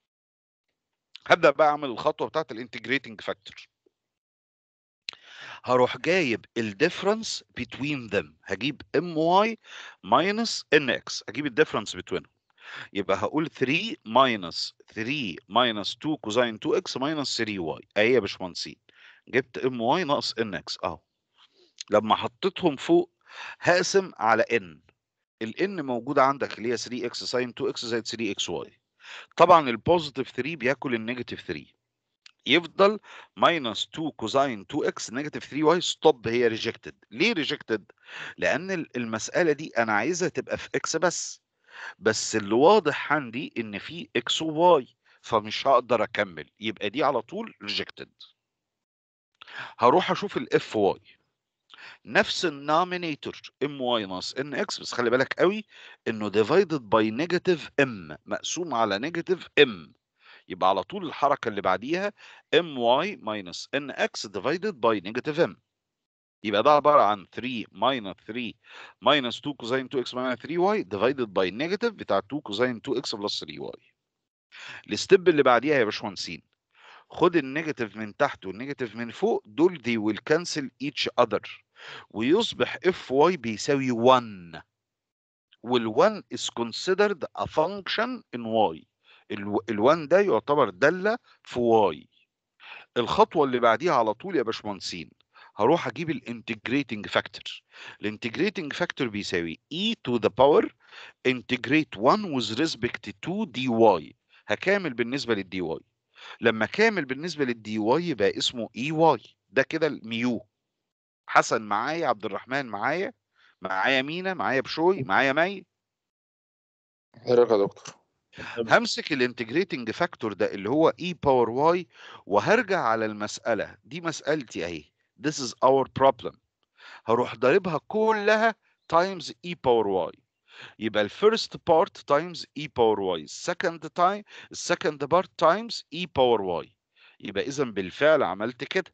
هبدا بقى اعمل الخطوه بتاعت الانتجريتنج فاكتور. هروح جايب الديفرنس بتوين ذم، هجيب ام واي ماينس ان اكس، هجيب الديفرنس بتوينهم. يبقى هقول تلاتة ماينس تلاتة ماينس اتنين كوزين اتنين اكس ماينس تلاتة واي اهي يا باشمهندسين. جبت ام واي ناقص ان اكس اهو. لما حطيتهم فوق هقسم على ان. الان موجوده عندك اللي هي تلاتة اكس ساين اتنين اكس زائد تلاتة اكس واي. طبعا البوزيتيف تلاتة بياكل النيجاتيف تلاتة، يفضل ماينس اتنين كوزين اتنين اكس نيجاتيف تلاتة واي. ستوب، هي ريجكتد. ليه ريجكتد؟ لان المساله دي انا عايزها تبقى في اكس بس، بس اللي واضح عندي ان في اكس وواي، فمش هقدر اكمل، يبقى دي على طول ريجكتد. هروح اشوف الاف واي، نفس النومينيتور ام واي ناقص ان اكس، بس خلي بالك قوي انه ديفايدد باي نيجاتيف ام، مقسوم على نيجاتيف ام. يبقى على طول الحركه اللي بعديها ام واي ماينس ان اكس ديفايدد باي نيجاتيف ام. يبقى ده عباره عن تلاتة ماينس تلاتة ماينس اتنين كوزين اتنين اكس ماينس تلاتة واي ديفايدد باي نيجاتيف بتاع اتنين كوزين اتنين اكس بلس تلاتة واي. الستيب اللي بعديها يا باشمهندسين، خد النيجاتيف من تحت والنيجاتيف من فوق، دول they will cancel each other ويصبح اف واي بيساوي واحد، وال1 is considered a function in y. ال1 ده يعتبر دالة في y. الخطوة اللي بعديها على طول يا باشمهندسين هروح اجيب الانتجريتنج فاكتور. الانتجريتنج فاكتور بيساوي e to the power integrate واحد with respect to dy. هكامل بالنسبة للدي واي. لما كامل بالنسبة للدي واي يبقى اسمه اي واي. ده كده الميو. حسن معايا؟ عبد الرحمن معايا؟ معايا مينا؟ معايا بشوي؟ معايا مي؟ حضرتك يا دكتور. همسك الانتجريتنج فاكتور ده اللي هو اي باور واي وهرجع على المسألة دي. مسألتي اهي this is our problem. هروح ضاربها كلها times e power y. يبقى الفيرست بارت تايمز اي باور واي، السكند تايم السكند بارت تايمز اي باور واي. يبقى اذا بالفعل عملت كده.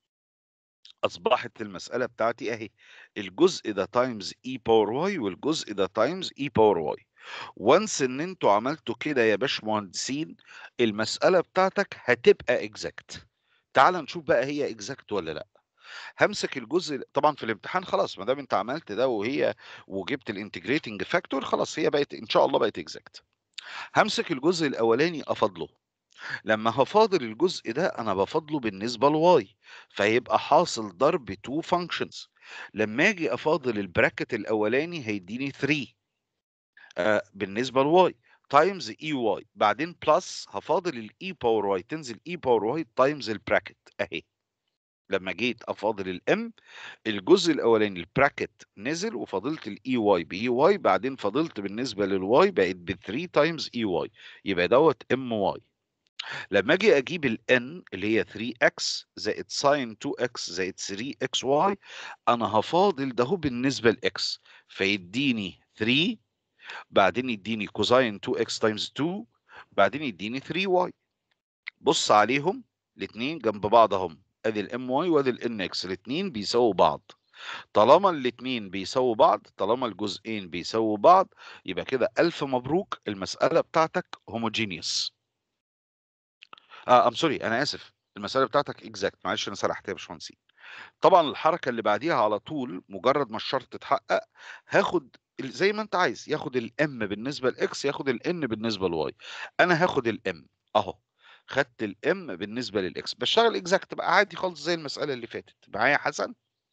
اصبحت المساله بتاعتي اهي الجزء ده تايمز اي باور واي والجزء ده تايمز اي باور واي. وانس ان انتوا عملتوا كده يا باشمهندسين المساله بتاعتك هتبقى اكزاكت. تعال نشوف بقى هي اكزاكت ولا لا. همسك الجزء طبعا في الامتحان خلاص، ما دام انت عملت ده وهي وجبت الانتجريتنج فاكتور خلاص هي بقت ان شاء الله بقت اكزاكت. همسك الجزء الاولاني افضله. لما هفاضل الجزء ده انا بفضله بالنسبه لواي، فيبقى حاصل ضرب تو فانكشنز. لما اجي افاضل البراكت الاولاني هيديني تلاتة، آه بالنسبه لواي تايمز اي واي، بعدين بلس هفاضل الاي باور واي، تنزل اي باور واي تايمز البراكت اهي. لما جيت افاضل الام، الجزء الاولاني البراكت نزل وفضلت الاي واي باي واي، بعدين فضلت بالنسبه للواي بقت ب ثري تايمز اي واي، يبقى دوت ام واي. لما اجي اجيب الان اللي هي ثري اكس زائد ساين تو اكس زائد ثري اكس واي، انا هفاضل ده بالنسبه لاكس، فيديني ثري، بعدين يديني كوزاين تو اكس تايمز تو، بعدين يديني ثري واي. بص عليهم الاثنين جنب بعض اهم، ادي الام واي وادي الان اكس، الاثنين بيساووا بعض. طالما الاثنين بيساووا بعض، طالما الجزئين بيساووا بعض، يبقى كده الف مبروك، المساله بتاعتك هوموجينيوس. اه ام سوري، انا اسف، المساله بتاعتك اكزاكت، معلش انا سرحت يا باشمهندس. طبعا الحركه اللي بعديها على طول مجرد ما الشرط اتحقق، هاخد ال- زي ما انت عايز، ياخد الام بالنسبه لاكس، ياخد الان بالنسبه لواي. انا هاخد الام اهو، خدت الام بالنسبه للاكس، بشتغل اكزاكت بقى عادي خالص زي المساله اللي فاتت. معايا يا حسن؟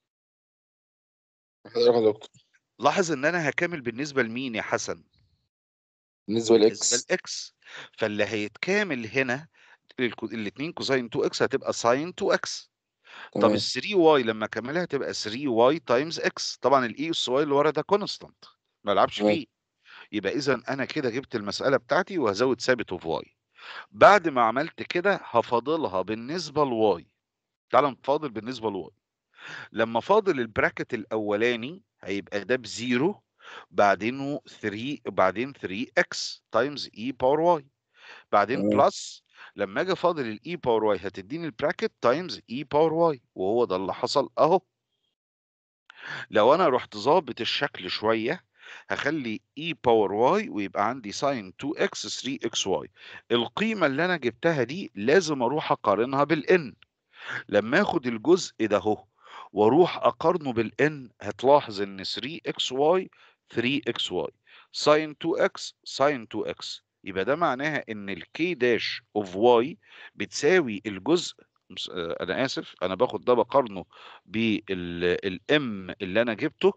حضرتك يا دكتور. لاحظ ان انا هكامل بالنسبه لمين يا حسن؟ بالنسبة بالنسبه لإكس. لاكس. فاللي هيتكامل هنا الاثنين كوزين تو اكس هتبقى ساين تو اكس. طب ال تمام. ثري واي لما اكملها تبقى ثري واي تايمز اكس، طبعا الاي اس واي اللي ورا ده كونستانت ما العبش تمام. فيه. يبقى اذا انا كده جبت المساله بتاعتي وهزود ثابت اوف واي. بعد ما عملت كده هفاضلها بالنسبه لواي. تعال نفاضل بالنسبه لواي. لما فاضل البراكت الاولاني هيبقى ده بزيرو، بعدين ثري، بعدين ثري اكس تايمز اي باور واي، بعدين تمام. بلس لما اجي فاضل الاي باور واي هتديني البراكت تايمز اي باور واي، وهو ده اللي حصل اهو. لو انا رحت ظابط الشكل شويه، هخلي e باور y ويبقى عندي sin تو اكس ثري اكس واي. القيمه اللي انا جبتها دي لازم اروح اقارنها بالn. لما اخد الجزء ده اهو واروح اقارنه بالn، هتلاحظ ان ثري اكس واي ثري اكس واي sin تو اكس sin تو اكس، يبقى ده معناها ان الكي داش اوف واي بتساوي الجزء. مس- آه، انا اسف، انا باخد ده بقارنه بالام اللي انا جبته.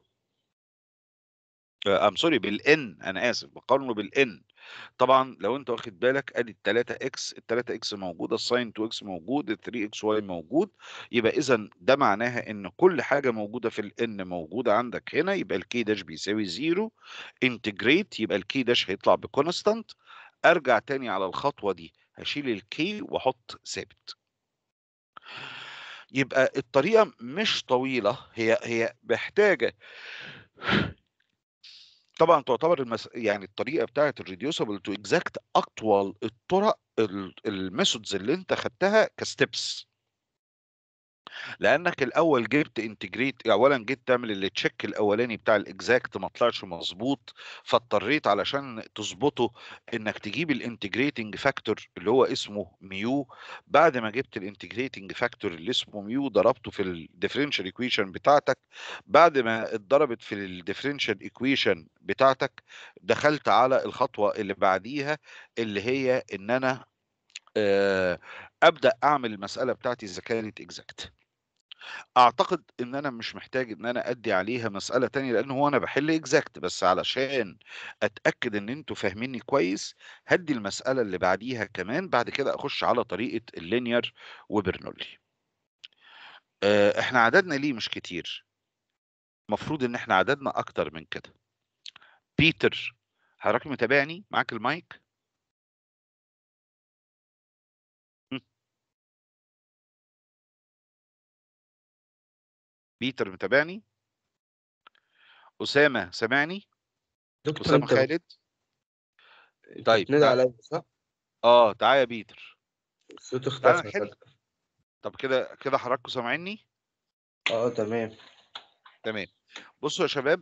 ام سوري بالان، انا اسف، بقارنه بالان. طبعا لو انت واخد بالك ادي ال ثلاثة اكس، ال ثلاثة اكس موجوده، الساين تو اكس موجود، ال ثري اكس واي موجود. يبقى اذا ده معناها ان كل حاجه موجوده في الان موجوده عندك هنا، يبقى الكي داش بيساوي زيرو. انتجريت، يبقى الكي داش هيطلع بكونستانت. ارجع تاني على الخطوه دي، هشيل الكي واحط ثابت. يبقى الطريقه مش طويله، هي هي محتاجه طبعا تعتبر المس... يعني الطريقه بتاعت الريديوسبل تو اكزاكت اطول الطرق، الميثودز اللي انت خدتها كستبس. لانك الاول جبت انتجريت، اولا جيت تعمل اللي تشيك الاولاني بتاع الاكزاكت ما طلعش مظبوط، فاضطريت علشان تظبطه انك تجيب الانتجريتنج فاكتور اللي هو اسمه ميو. بعد ما جبت الانتجريتنج فاكتور اللي اسمه ميو ضربته في الديفرنشال ايكويشن بتاعتك. بعد ما اتضربت في الديفرنشال ايكويشن بتاعتك، دخلت على الخطوه اللي بعديها، اللي هي ان انا آه، ابدا اعمل المساله بتاعتي اذا كانت اكزاكت. اعتقد ان انا مش محتاج ان انا ادي عليها مسألة تانية، لان هو انا بحل اكزاكت، بس علشان اتأكد ان انتوا فاهميني كويس هدي المسألة اللي بعديها كمان، بعد كده اخش على طريقة اللينير وبرنولي. اه احنا عددنا ليه مش كتير؟ المفروض ان احنا عددنا اكتر من كده. بيتر، حضرتك متابعني؟ معاك المايك؟ م? بيتر متابعني؟ اسامة سامعني؟ دكتور اسامة انت بت... خالد؟ انت طيب بتنادي تع... عليا صح؟ اه تعالى يا بيتر، الصوت تعالى اختفى نحل. فجأة. طب كده كده حضراتكم سامعيني؟ اه تمام. تمام. بصوا يا شباب،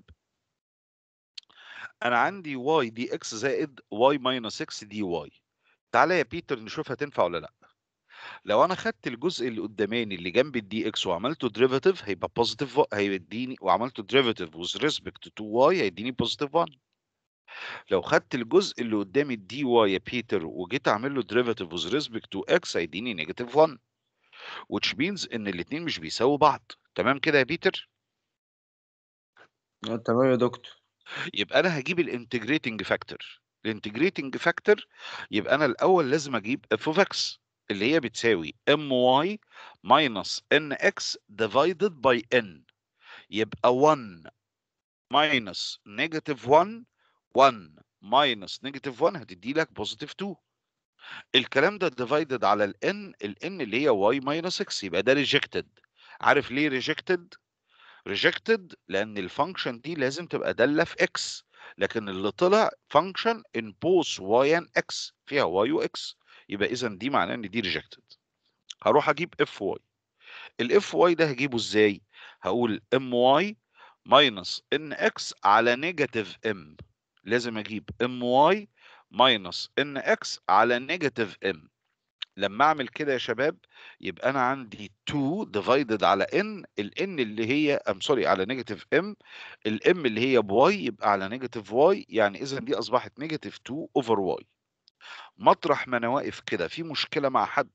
انا عندي واي دي اكس زائد واي ماينس اكس دي واي. تعالى يا بيتر نشوف هتنفع ولا لا. لو انا خدت الجزء اللي قداماني اللي جنب الدي اكس وعملته ديريفاتيف هيبقى بوزيتيف، هيديني، وعملته ديريفاتيف وذ ريسبكت تو واي هيديني بوزيتيف واحد. لو خدت الجزء اللي قدامي الدي واي يا بيتر وجيت اعمل له ديريفاتيف وذ ريسبكت تو اكس هيديني نيجاتيف واحد، which means ان الاثنين مش بيساووا بعض. تمام كده يا بيتر؟ اه تمام يا دكتور. يبقى انا هجيب الانتجريتنج فاكتور. الانتجريتنج فاكتور يبقى انا الاول لازم اجيب اف اوف اكس اللي هي بتساوي ام واي ماينس ان اكس ديفايدد باي ان. يبقى واحد ماينس نيجاتيف واحد، واحد ماينس نيجاتيف واحد هتدي لك بوزيتيف اتنين. الكلام ده ديفايدد على الان، الان اللي هي واي ماينس اكس، يبقى ده ريجكتد. عارف ليه ريجكتد؟ ريجكتد لان الفانكشن دي لازم تبقى داله في اكس، لكن اللي طلع فانكشن ان بوث واي اند اكس، فيها واي واكس، يبقى اذا دي معناه ان دي ريجكتد. هروح اجيب اف واي. الاف واي ده هجيبه ازاي؟ هقول ام واي ماينس ان اكس على نيجاتيف ام. لازم اجيب ام واي ماينس ان اكس على نيجاتيف ام. لما اعمل كده يا شباب يبقى انا عندي اتنين ديفايدد على ان، الان اللي هي ام سوري على نيجاتيف ام، الام اللي هي بواي يبقى على نيجاتيف واي، يعني اذا دي اصبحت نيجاتيف اتنين اوفر واي. مطرح ما انا واقف كده في مشكله مع حد؟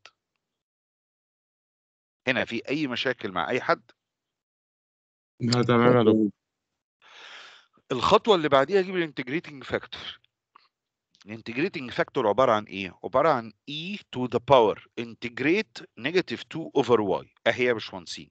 هنا في اي مشاكل مع اي حد؟ لا تمام يا دكتور. الخطوه اللي بعديها اجيب الانتجريتنج فاكتور. الانتجريتنج فاكتور عباره عن ايه؟ عباره عن e to the power integrate negative اتنين over y. اهي يا باشمهندسين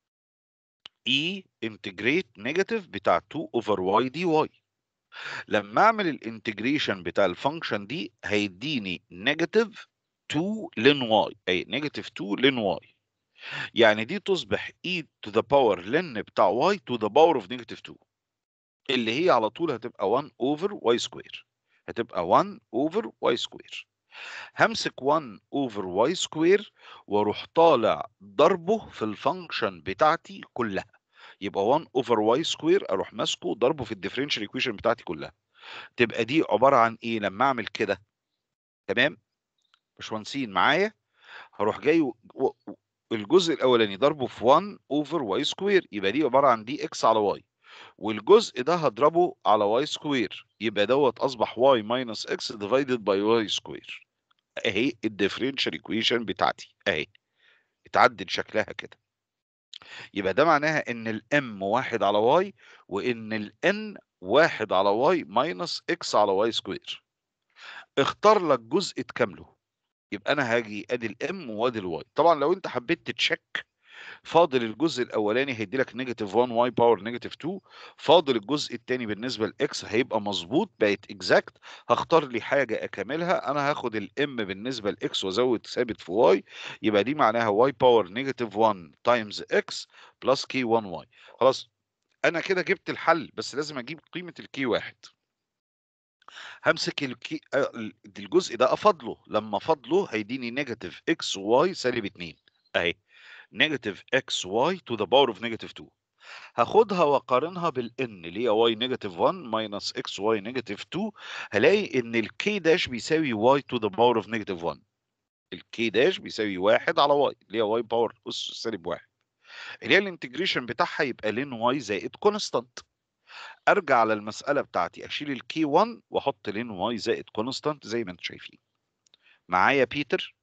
e integrate negative بتاع اتنين over y دي y. لما اعمل الانتجريشن بتاع الفانكشن دي هيديني نيجاتيف اتنين لين y، اي نيجاتيف اتنين لين y، يعني دي تصبح e to the power لين بتاع y to the power of negative اتنين، اللي هي على طول هتبقى واحد over y square. هتبقى واحد over y square. همسك واحد over y square واروح طالع ضربه في الفانكشن بتاعتي كلها. يبقى واحد over y square اروح ماسكه ضربه في الديفرنشال ايكويشن بتاعتي كلها. تبقى دي عباره عن ايه لما اعمل كده؟ تمام باشمهندسين معايا؟ هروح جاي و... و... الجزء الاولاني ضربه في واحد over y square، يبقى دي عباره عن دي x على y، والجزء ده هضربه على y square، يبقى دوت اصبح y minus x divided by y square. اهي الديفرنشال ايكويشن بتاعتي اهي اتعدل شكلها كده. يبقى ده معناها ان الام واحد على واي، وان الان واحد على واي ماينس اكس على واي سكوير. اختار لك جزء تكامله. يبقى انا هاجي ادي الام وادي الواي. طبعا لو انت حبيت تتشك، فاضل الجزء الاولاني هيدي لك نيجاتيف واحد واي باور نيجاتيف اتنين، فاضل الجزء الثاني بالنسبه لاكس هيبقى مظبوط بقت اكزاكت. هختار لي حاجه اكملها، انا هاخد الام بالنسبه لاكس وازود ثابت في واي، يبقى دي معناها واي باور نيجاتيف واحد تايمز اكس بلس كي واحد واي. خلاص انا كده جبت الحل، بس لازم اجيب قيمه الكي واحد. همسك الكي الجزء ده افضله، لما افضله هيديني نيجاتيف اكس واي سالب اتنين اهي، نيجاتيف اكس واي تو ذا باور اوف نيجاتيف اتنين. هاخدها واقارنها بالان اللي هي واي نيجاتيف واحد ماينس اكس واي نيجاتيف اتنين، هلاقي ان الكي داش بيساوي واي تو ذا باور اوف نيجاتيف واحد. الكي داش بيساوي واحد على واي اللي هي واي باور اس سالب واحد، اللي هي الانتجريشن بتاعها يبقى لين واي زائد كونستانت. ارجع على المساله بتاعتي اشيل الكي واحد واحط لين واي زائد كونستانت زي ما انتم شايفين. معايا بيتر؟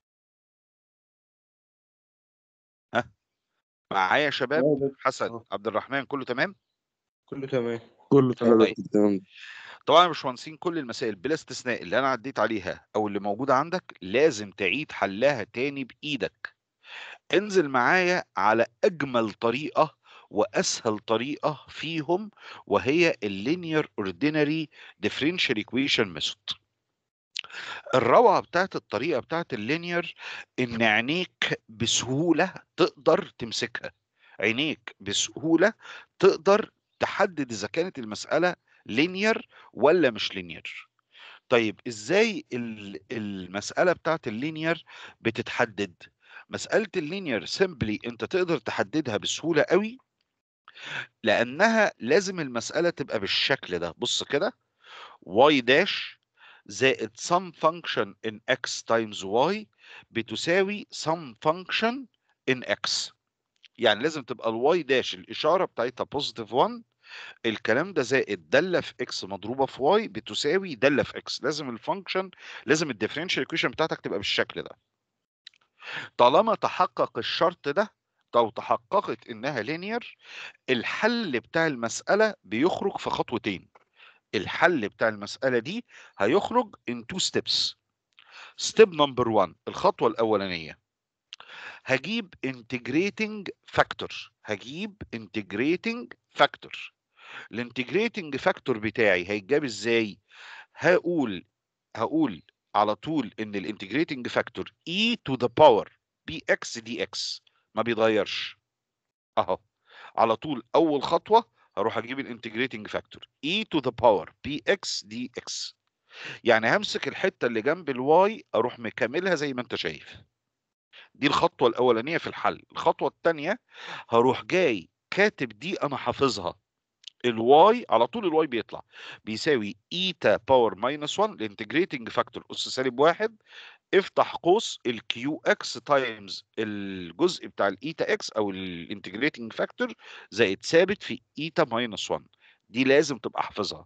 ها معايا يا شباب؟ اه ده حسن اه عبد الرحمن كله تمام؟ كله تمام. كله ايوه تمام. يا دكتور تمام. طبعا يا باشمهندسين كل المسائل بلا استثناء اللي انا عديت عليها او اللي موجوده عندك لازم تعيد حلها تاني بايدك. انزل معايا على اجمل طريقه واسهل طريقه فيهم، وهي اللينير اوردينري ديفرنشال ايكويشن ميثود. الروعه بتاعت الطريقه بتاعت اللينير ان عينيك بسهوله تقدر تمسكها، عينيك بسهوله تقدر تحدد اذا كانت المساله لينير ولا مش لينير. طيب ازاي ال- المساله بتاعت اللينير بتتحدد؟ مساله اللينير سيمبلي انت تقدر تحددها بسهوله قوي، لانها لازم المساله تبقى بالشكل ده. بص كده، y داش زائد some function in x times y بتساوي some function in x. يعني لازم تبقى الواي داش الاشاره بتاعتها بوزيتيف واحد، الكلام ده زائد داله في اكس مضروبه في واي بتساوي داله في اكس. لازم الفانكشن لازم الديفرنشال ايكويشن بتاعتك تبقى بالشكل ده. طالما تحقق الشرط ده او تحققت انها لينير، الحل بتاع المساله بيخرج في خطوتين. الحل بتاع المسألة دي هيخرج in two steps. step number one، الخطوة الأولانية هجيب integrating factor. هجيب integrating factor. الانتجريتنج فاكتور بتاعي هيتجاب ازاي؟ هقول هقول على طول ان الانتجريتنج فاكتور e to the power bx dx ما بيتغيرش اهو. على طول اول خطوه هروح اجيب الانتجريتنج فاكتور e to the power bx dx، يعني همسك الحته اللي جنب الواي اروح مكملها زي ما انت شايف. دي الخطوه الاولانيه في الحل. الخطوه الثانيه هروح جاي كاتب دي انا حافظها، الواي على طول الواي بيطلع بيساوي ايتا باور ماينس واحد الانتجريتنج فاكتور اس سالب واحد، افتح قوس الكيو اكس تايمز الجزء بتاع الايتا اكس او الانتجريتنج فاكتور زائد ثابت في ايتا ماينس واحد. دي لازم تبقى حافظها.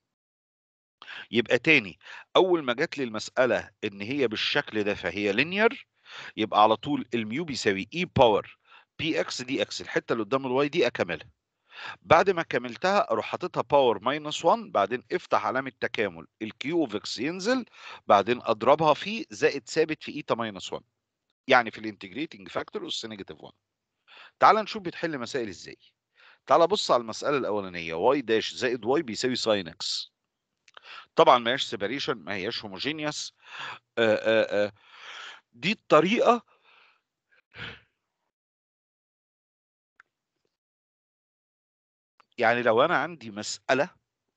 يبقى تاني، اول ما جات لي المساله ان هي بالشكل ده فهي لينير، يبقى على طول الميو بيساوي اي باور بي اكس دي اكس، الحته اللي قدام الواي دي اكملها. بعد ما كملتها اروح حاططها باور ماينس واحد، بعدين افتح علامه تكامل الكيو اوف اكس ينزل، بعدين اضربها في زائد ثابت في ايتا ماينس واحد، يعني في الانتجريتنج فاكتور اس نيجاتيف واحد. تعال نشوف بتحل مسائل ازاي. تعال بص على المساله الاولانيه، واي داش زائد واي بيساوي ساين اكس. طبعا ما هياش سيباريشن، ما هياش هوموجينيوس. دي الطريقه يعني لو انا عندي مساله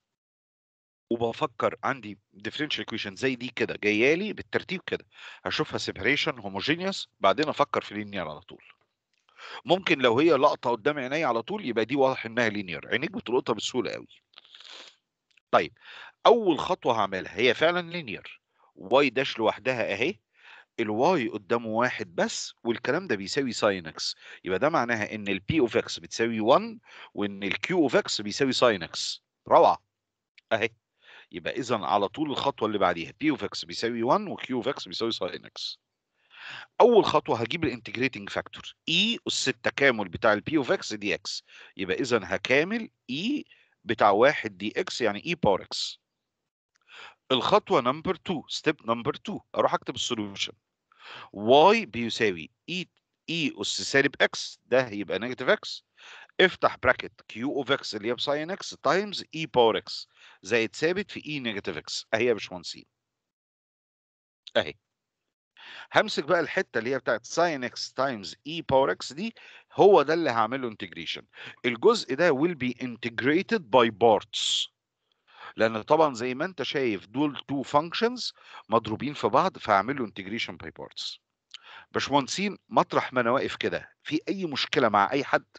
وبفكر عندي differential equation زي دي كده جايه لي بالترتيب كده، هشوفها separation homogeneous بعدين افكر في linear على طول. ممكن لو هي لقطه قدام عيني على طول يبقى دي واضح انها linear، عينيك بتلقطها بسهوله قوي. طيب اول خطوه هعملها هي فعلا linear، y داش لوحدها اهي، الواي قدامه واحد بس والكلام ده بيساوي ساين اكس، يبقى ده معناها ان البي اوف اكس بتساوي واحد وان الكيو اوف اكس بيساوي ساين اكس. روعه اهي. يبقى اذا على طول الخطوه اللي بعديها بي اوف اكس بيساوي واحد وكيو اوف اكس بيساوي ساين اكس. اول خطوه هجيب الانتجريتنج فاكتور اي اس التكامل بتاع البي اوف اكس دي اكس، يبقى اذا هكامل اي بتاع واحد دي اكس يعني اي باور اكس. الخطوه نمبر اتنين، ستيب نمبر اتنين، اروح اكتب السوليوشن. واي بيساوي اي اي اس سالب اكس، ده هيبقى نيجاتيف اكس، افتح براكت كيو اوف اكس اللي هي بساين اكس تايمز اي باور اكس زائد ثابت في اي نيجاتيف اكس اهي يا باشمهندسين اهي. همسك بقى الحته اللي هي بتاعت ساين اكس تايمز اي باور اكس دي، هو ده اللي هعمله انتجريشن. الجزء ده will be integrated by parts، لان طبعا زي ما انت شايف دول تو فانكشنز مضروبين في بعض، فهعمل له انتجريشن باي بارتس. باشمهندسين مطرح ما انا واقف كده في اي مشكله مع اي حد؟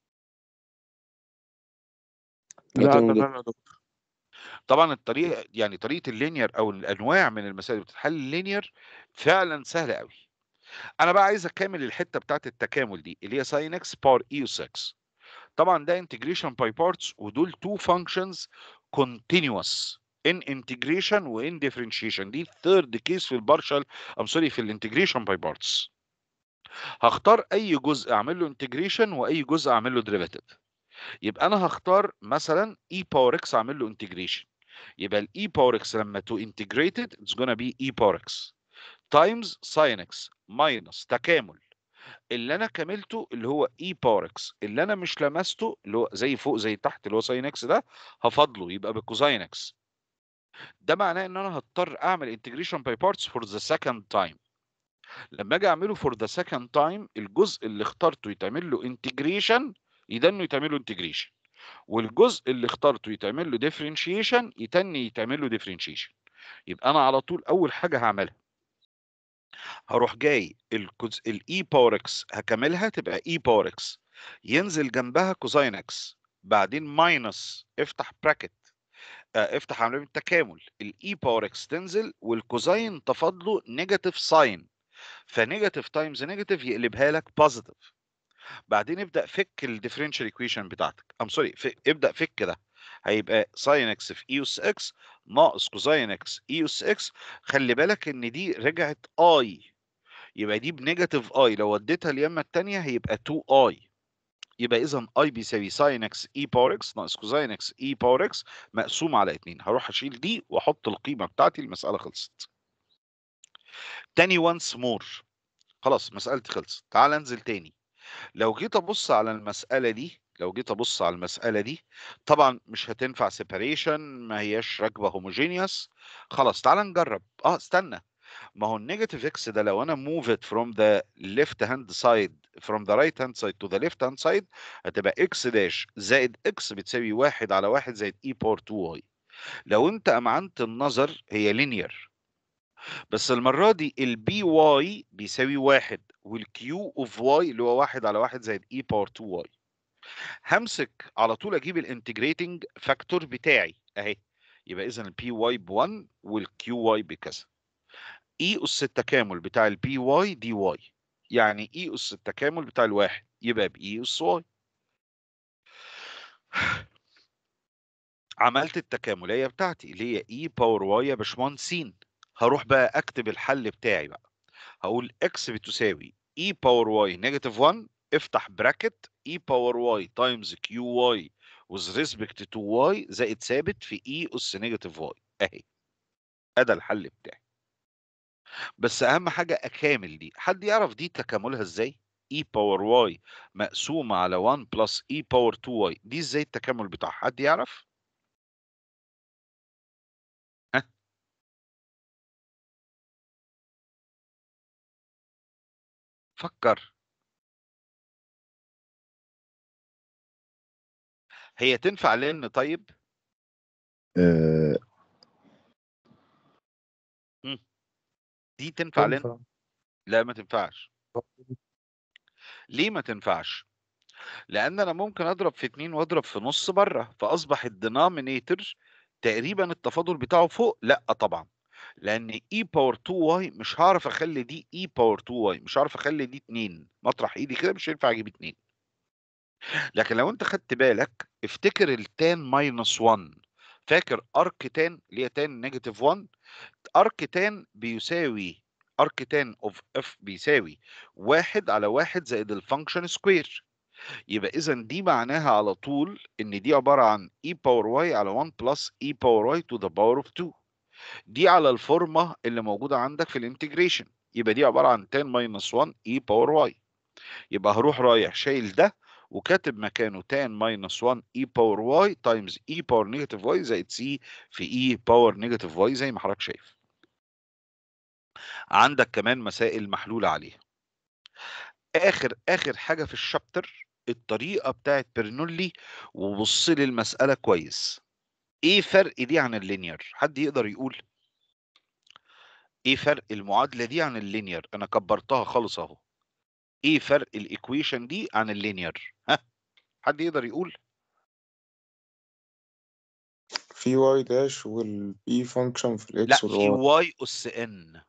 لا تمام يا دكتور. طبعا الطريقه يعني طريقه اللينير او الانواع من المسائل اللي بتتحل اللينير فعلا سهله قوي. انا بقى عايز اكمل الحته بتاعت التكامل دي اللي هي ساين اكس باور اي اس اكس. طبعا ده انتجريشن باي بارتس، ودول تو فانكشنز continuous in integration و in differentiation. دي الثيرد كيس في البارشال ام سوري في الانتجريشن باي بارتس. هختار اي جزء اعمل له انتجريشن واي جزء اعمل له ديريفاتيف. يبقى انا هختار مثلا e باور x اعمل له انتجريشن، يبقى ال e باور x لما تو integrated it's gonna be e باور x times sin x minus تكامل اللي انا كملته اللي هو e باور x، اللي انا مش لمسته اللي هو زي فوق زي تحت اللي هو sin x ده هفضله يبقى بكوزين x. ده معناه ان انا هضطر اعمل انتجريشن باي بارتس فور ذا سكند تايم. لما اجي اعمله فور ذا سكند تايم الجزء اللي اخترته يتعمل له انتجريشن يدنه يتعمل له انتجريشن، والجزء اللي اخترته يتعمل له ديفرنشيشن يتني يتعمل له ديفرنشيشن. يبقى انا على طول اول حاجه هعملها هروح جاي الجزء الاي باور اكس هكملها تبقى اي باور اكس ينزل جنبها كوزين اكس، بعدين ماينس افتح براكت اه افتح عمليه التكامل الاي باور اكس تنزل والكوزين تفاضله نيجاتيف ساين، فنيجاتيف تايمز نيجاتيف يقلبها لك بوزيتيف. بعدين ابدا فك الديفرنشال ايكويشن بتاعتك ام سوري ابدا فك كده، هيبقى ساين اكس في اي اس اكس ناقص كوزين اكس اي اس اكس. خلي بالك ان دي رجعت اي، يبقى دي بنيجاتيف اي، لو وديتها اليمه الثانيه هيبقى تو اي، يبقى اذا اي بيساوي ساين اكس اي باور اكس ناقص كوزاين اكس اي باور اكس مقسوم على اتنين. هروح اشيل دي واحط القيمه بتاعتي، المساله خلصت. تاني وانس مور، خلاص مسألتي خلصت. تعال انزل تاني. لو جيت ابص على المسألة دي لو جيت ابص على المسألة دي طبعا مش هتنفع سيباريشن، ما هياش راكبة هوموجينيوس. خلاص تعال نجرب. اه استنى، ما هو النيجاتيف اكس ده لو انا move it from the left hand side from the right hand side to the left hand side هتبقى اكس داش زائد اكس بتساوي واحد على واحد زائد اي باور اتنين واي. لو انت امعنت النظر هي لينير، بس المرة دي البي واي بيساوي واحد والكيو اوف واي اللي هو واحد على واحد زائد اي باور اتنين واي. همسك على طول اجيب الانتجريتنج فاكتور بتاعي اهي، يبقى اذا البي واي ب واحد والكيو واي بكذا. اي اس التكامل بتاع البي واي دي واي، يعني اي اس التكامل بتاع الواحد يبقى باي اس واي. عملت التكامليه بتاعتي اللي هي اي باور واي يا باشمهندسين. هروح بقى اكتب الحل بتاعي بقى. هقول اكس بتساوي اي باور واي نيجاتيف واحد افتح براكت اي باور واي تايمز كيو واي with respect to واي زائد ثابت في اي اس نيجاتيف واي اهي. ادي الحل بتاعي. بس اهم حاجه اكامل دي. حد يعرف دي تكاملها ازاي؟ اي باور واي مقسومه على واحد بلس اي باور اتنين واي، دي ازاي التكامل بتاعها؟ حد يعرف؟ ها؟ فكر. هي تنفع لان طيب آه، مم. دي تنفع لان؟ تنفع. لا ما تنفعش. ليه ما تنفعش؟ لان انا ممكن اضرب في اتنين واضرب في نص بره، فاصبح الدينامينيتور تقريبا التفاضل بتاعه فوق. لا طبعا، لان اي باور اتنين واي مش هعرف اخلي دي اي باور اتنين واي، مش هعرف اخلي دي اتنين، مطرح ايدي كده مش هينفع اجيب اتنين. لكن لو انت خدت بالك افتكر التان ماينس واحد. فاكر ارك تان اللي هي تان نيجاتيف واحد؟ ارك تان بيساوي ارك تان اوف اف بيساوي واحد على واحد زائد الفانكشن سكوير. يبقى اذا دي معناها على طول ان دي عباره عن e باور y على واحد بلس e باور y to the power of اتنين. دي على الفورمه اللي موجوده عندك في الانتجريشن، يبقى دي عباره عن عشرة ماينس واحد e باور y. يبقى هروح رايح شايل ده وكاتب مكانه عشرة ماينس واحد e باور y تايمز e باور نيجاتيف y زائد c في e باور نيجاتيف y زي ما حضرتك شايف. عندك كمان مسائل محلوله عليها. اخر اخر حاجه في الشابتر الطريقه بتاعت برنولي، وبص لي المساله كويس. ايه فرق دي عن اللينير؟ حد يقدر يقول ايه فرق المعادله دي عن اللينير؟ انا كبرتها خالص اهو. ايه فرق الايكويشن دي عن اللينير؟ ها، حد يقدر يقول؟ في واي داش والبي فانكشن في لا، الاكس في والواي. واي اس ان.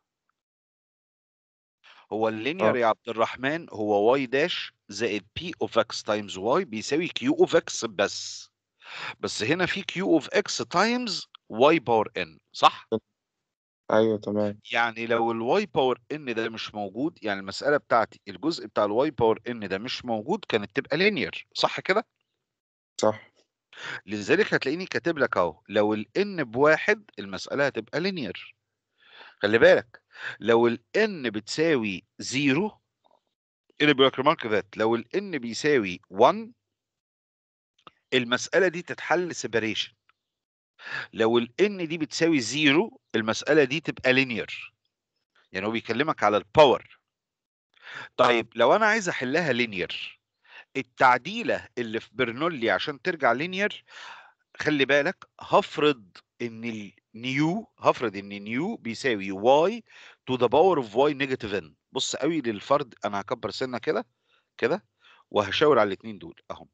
هو اللينير اه يا عبد الرحمن هو واي داش زائد بي اوف اكس تايمز واي بيساوي كيو اوف اكس بس. بس هنا في كيو اوف اكس تايمز واي باور ان، صح؟ ايوه تمام يعني لو الواي باور ان ده مش موجود، يعني المسألة بتاعتي الجزء بتاع الواي باور ان ده مش موجود، كانت تبقى لينير، صح كده؟ صح. لذلك هتلاقيني كاتب لك اهو لو الان بواحد المسألة هتبقى لينير. خلي بالك لو الان بتساوي زيرو اللي بيرك ذات، لو الان بيساوي واحد المسألة دي تتحل سيبريشن. لو الان دي بتساوي زيرو المسألة دي تبقى لينير. يعني هو بيكلمك على الباور. طيب لو انا عايز احلها لينير، التعديله اللي في برنولي عشان ترجع لينير، خلي بالك هفرض ان النيو هفرض ان نيو بيساوي واي تو ذا باور اوف واي نيجاتيف ان. بص قوي للفرض، انا هكبر سنه كده كده وهشاور على الاثنين دول اهم.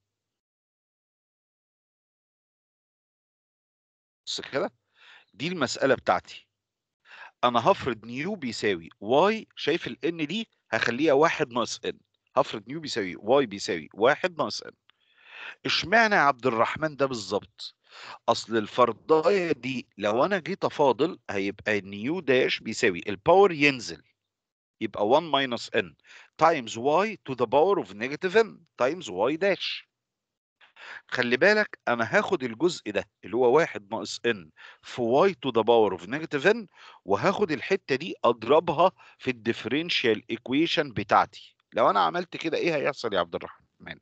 بص كده، دي المساله بتاعتي. انا هفرض نيو بيساوي واي، شايف الان دي هخليها واحد ناقص ان. هفرض نيو بيساوي واي بيساوي واحد ناقص ان. اشمعنى يا عبد الرحمن ده بالظبط؟ اصل الفرضايه دي لو انا جيت افاضل هيبقى نيو داش بيساوي الباور ينزل يبقى واحد ماينس ان times y to the power of negative n times y dash. خلي بالك انا هاخد الجزء ده اللي هو واحد ناقص n في y to the power of negative n، وهاخد الحته دي اضربها في الديفرنشال ايكويشن بتاعتي. لو انا عملت كده ايه هيحصل يا عبد الرحمن؟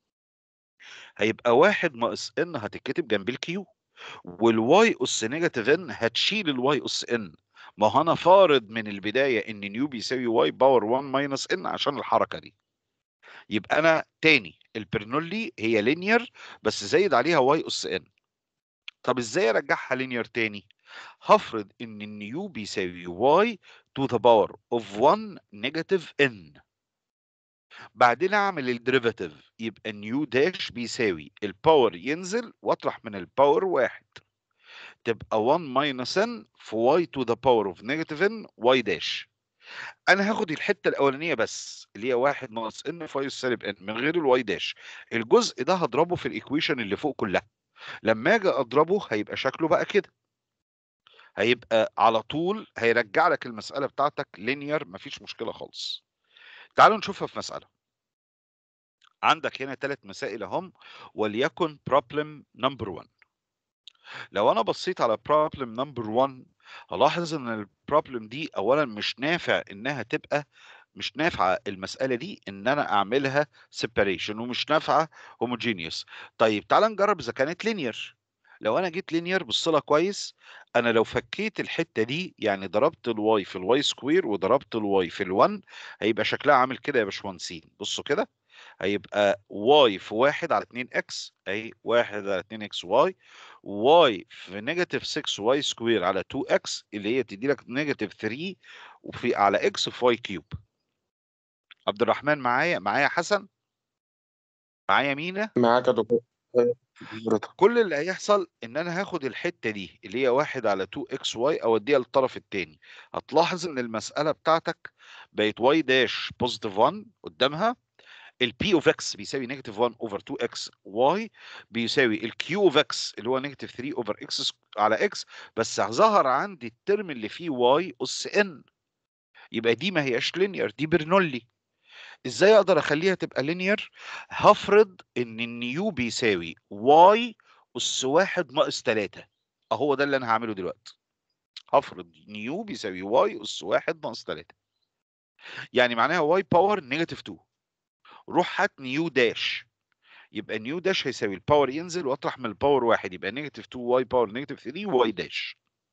هيبقى واحد ناقص n هتتكتب جنب الكيو، والواي اس نيجاتيف ان هتشيل الواي اس ان. ما هو انا فارض من البدايه ان نيو بيساوي واي باور واحد ماينس ان عشان الحركه دي. يبقى انا تاني البرنولي هي لينير بس زايد عليها واي اس ان. طب ازاي ارجعها لينير تاني؟ هفرض ان النيو بيساوي واي تو ذا باور اوف واحد نيجاتيف ان، بعدين اعمل الديريفاتيف يبقى نيو داش بيساوي الباور ينزل واطرح من الباور واحد، تبقى واحد ماينس ان في y to the power of negative n y داش. انا هاخد الحته الاولانيه بس اللي هي واحد ناقص n في y سالب n من غير الواي داش. الجزء ده هضربه في الايكويشن اللي فوق كلها. لما اجي اضربه هيبقى شكله بقى كده، هيبقى على طول هيرجع لك المساله بتاعتك لينير، مفيش مشكله خالص. تعالوا نشوفها في مساله. عندك هنا ثلاث مسائل اهم، وليكن problem number واحد. لو انا بصيت على problem نمبر واحد هلاحظ ان البروبلم دي اولا مش نافع انها تبقى مش نافعه المساله دي ان انا اعملها separation، ومش نافعه homogeneous. طيب تعال نجرب اذا كانت linear. لو انا جيت linear بص لها كويس، انا لو فكيت الحته دي يعني ضربت الواي في الواي سكوير وضربت الواي في الواحد هيبقى شكلها عامل كده يا باشمهندسين. بصوا كده، هيبقى واي في واحد على اتنين اكس اهي واحد على اتنين اكس واي، واي في نيجاتيف ستة واي سكوير على اتنين اكس اللي هي تدي لك نيجاتيف تلاتة وفي على اكس في واي كيوب. عبد الرحمن معايا؟ معايا حسن؟ معايا مينا؟ معاك يا دكتور. حضرتك. كل اللي هيحصل ان انا هاخد الحته دي اللي هي واحد على اتنين اكس واي اوديها للطرف الثاني. هتلاحظ ان المساله بتاعتك بقت واي داش بوزيتيف واحد قدامها، البي اوف اكس بيساوي نيجاتيف واحد اوفر اتنين اكس واي بيساوي الكيو اوف اكس اللي هو نيجاتيف تلاتة اوفر اكس على اكس، بس ظهر عندي الترم اللي فيه واي اس ان. يبقى دي ما هياش لينير، دي برنولي. ازاي اقدر اخليها تبقى لينير؟ هفرض ان النيو بيساوي واي اس واحد ناقص تلاتة. اهو ده اللي انا هعمله دلوقتي. هفرض نيو بيساوي واي اس واحد ناقص تلاتة، يعني معناها واي باور نيجاتيف اتنين. روح هات نيو داش، يبقى نيو داش هيساوي الباور ينزل واطرح من الباور واحد يبقى نيجاتيف اتنين واي باور نيجاتيف تلاتة واي داش.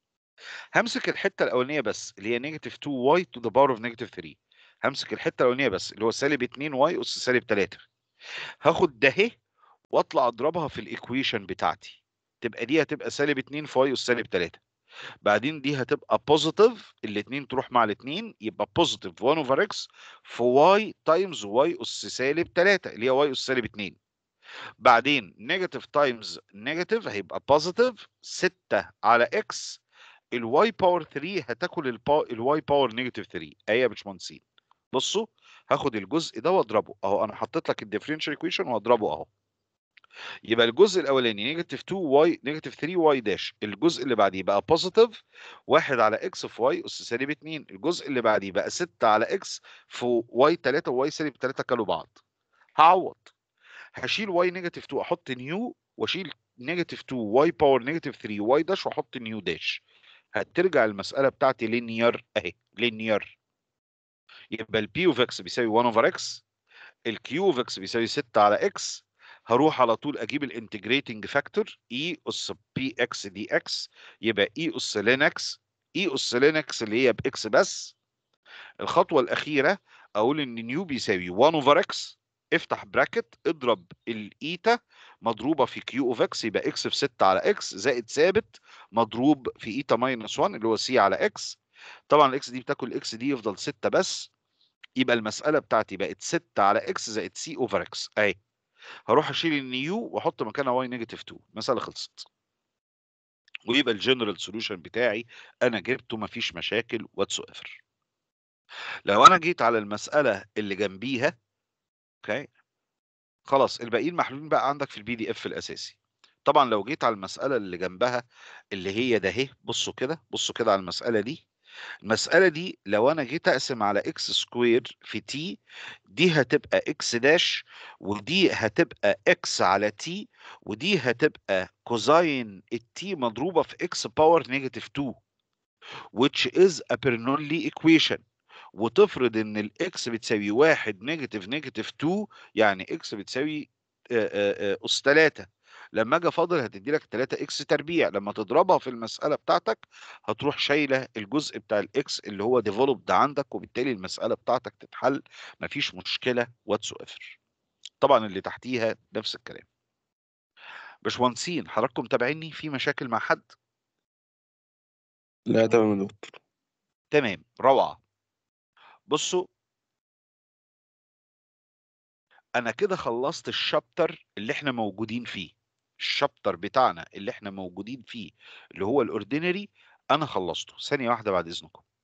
همسك الحته الاولانيه بس اللي هي نيجاتيف اتنين واي تو ذا باور اوف نيجاتيف تلاتة. همسك الحته الاولانيه بس اللي هو سالب اتنين واي اس سالب تلاتة. هاخد ده اهي واطلع اضربها في الايكويشن بتاعتي، تبقى دي هتبقى سالب اتنين في واي اس سالب تلاتة. بعدين دي هتبقى بوزيتيف، الاثنين تروح مع الاثنين يبقى بوزيتيف واحد اوفر اكس في واي تايمز واي اس سالب تلاتة اللي هي واي اس سالب اتنين. بعدين نيجاتيف تايمز نيجاتيف هيبقى بوزيتيف ستة على اكس الواي باور تلاتة هتاكل الواي باور نيجاتيف تلاتة. اهي يا باشمهندسين بصوا، هاخد الجزء ده واضربه اهو. انا حطيت لك الديفرنشال ايكويشن واضربه اهو. يبقى الجزء الاولاني نيجاتيف اتنين واي نيجاتيف تلاتة واي داش، الجزء اللي بعديه بقى بوزيتيف واحد على اكس في واي اس سالب اتنين، الجزء اللي بعديه بقى ستة على اكس في واي تلاتة وواي سالب تلاتة كلوا بعض. هعوض، هشيل واي نيجاتيف اتنين احط نيو، واشيل نيجاتيف اتنين واي باور نيجاتيف تلاتة واي داش واحط نيو داش. هترجع المساله بتاعتي لينير اهي لينير. يبقى البي اوف اكس بيساوي واحد اوفر اكس، الكيو اوف اكس بيساوي ستة على اكس. هروح على طول اجيب الانتجريتنج فاكتور اي اس بي اكس دي اكس، يبقى اي اس لين اكس، اي اس لين اكس اللي هي باكس بس. الخطوه الاخيره اقول ان نيو بيساوي واحد اوفر اكس، افتح براكت اضرب الايتا مضروبه في كيو اوف اكس يبقى اكس في ستة على اكس زائد ثابت مضروب في ايتا ماينس واحد اللي هو سي على اكس. طبعا الاكس دي بتاكل الاكس دي يفضل ستة بس، يبقى المساله بتاعتي بقت ستة على اكس زائد سي اوفر اكس اهي. هروح اشيل النيو واحط مكانها واي نيجاتيف اتنين، المساله خلصت. ويبقى الجنرال سوليوشن بتاعي انا جبته مفيش مشاكل واتس ايفر. لو انا جيت على المساله اللي جنبيها اوكي خلاص الباقيين محلولين بقى عندك في البي دي اف الاساسي. طبعا لو جيت على المساله اللي جنبها اللي هي ده اهي، بصوا كده بصوا كده على المساله دي، المسألة دي لو أنا جيت أقسم على إكس سكوير في تي، دي هتبقى إكس داش، ودي هتبقى إكس على تي، ودي هتبقى كوزاين التي مضروبة في إكس باور نيجاتيف اتنين which is a Bernoulli equation. وتفرض ان الاكس بتساوي واحد نيجاتيف نيجاتيف اتنين، يعني اكس بتساوي آه، آه، آه، اس تلاتة. لما اجي افاضل هتدي لك تلاتة اكس تربيع، لما تضربها في المساله بتاعتك هتروح شايله الجزء بتاع الاكس اللي هو ديفلوبد عندك، وبالتالي المساله بتاعتك تتحل مفيش مشكله واتس ايفر. طبعا اللي تحتيها نفس الكلام. باشمهندسين حضراتكم متابعيني؟ في مشاكل مع حد؟ لا تمام يا دكتور. تمام، روعه. بصوا، انا كده خلصت الشابتر اللي احنا موجودين فيه. الشابتر بتاعنا اللي احنا موجودين فيه اللي هو الاوردينري انا خلصته. ثانيه واحده بعد اذنكم.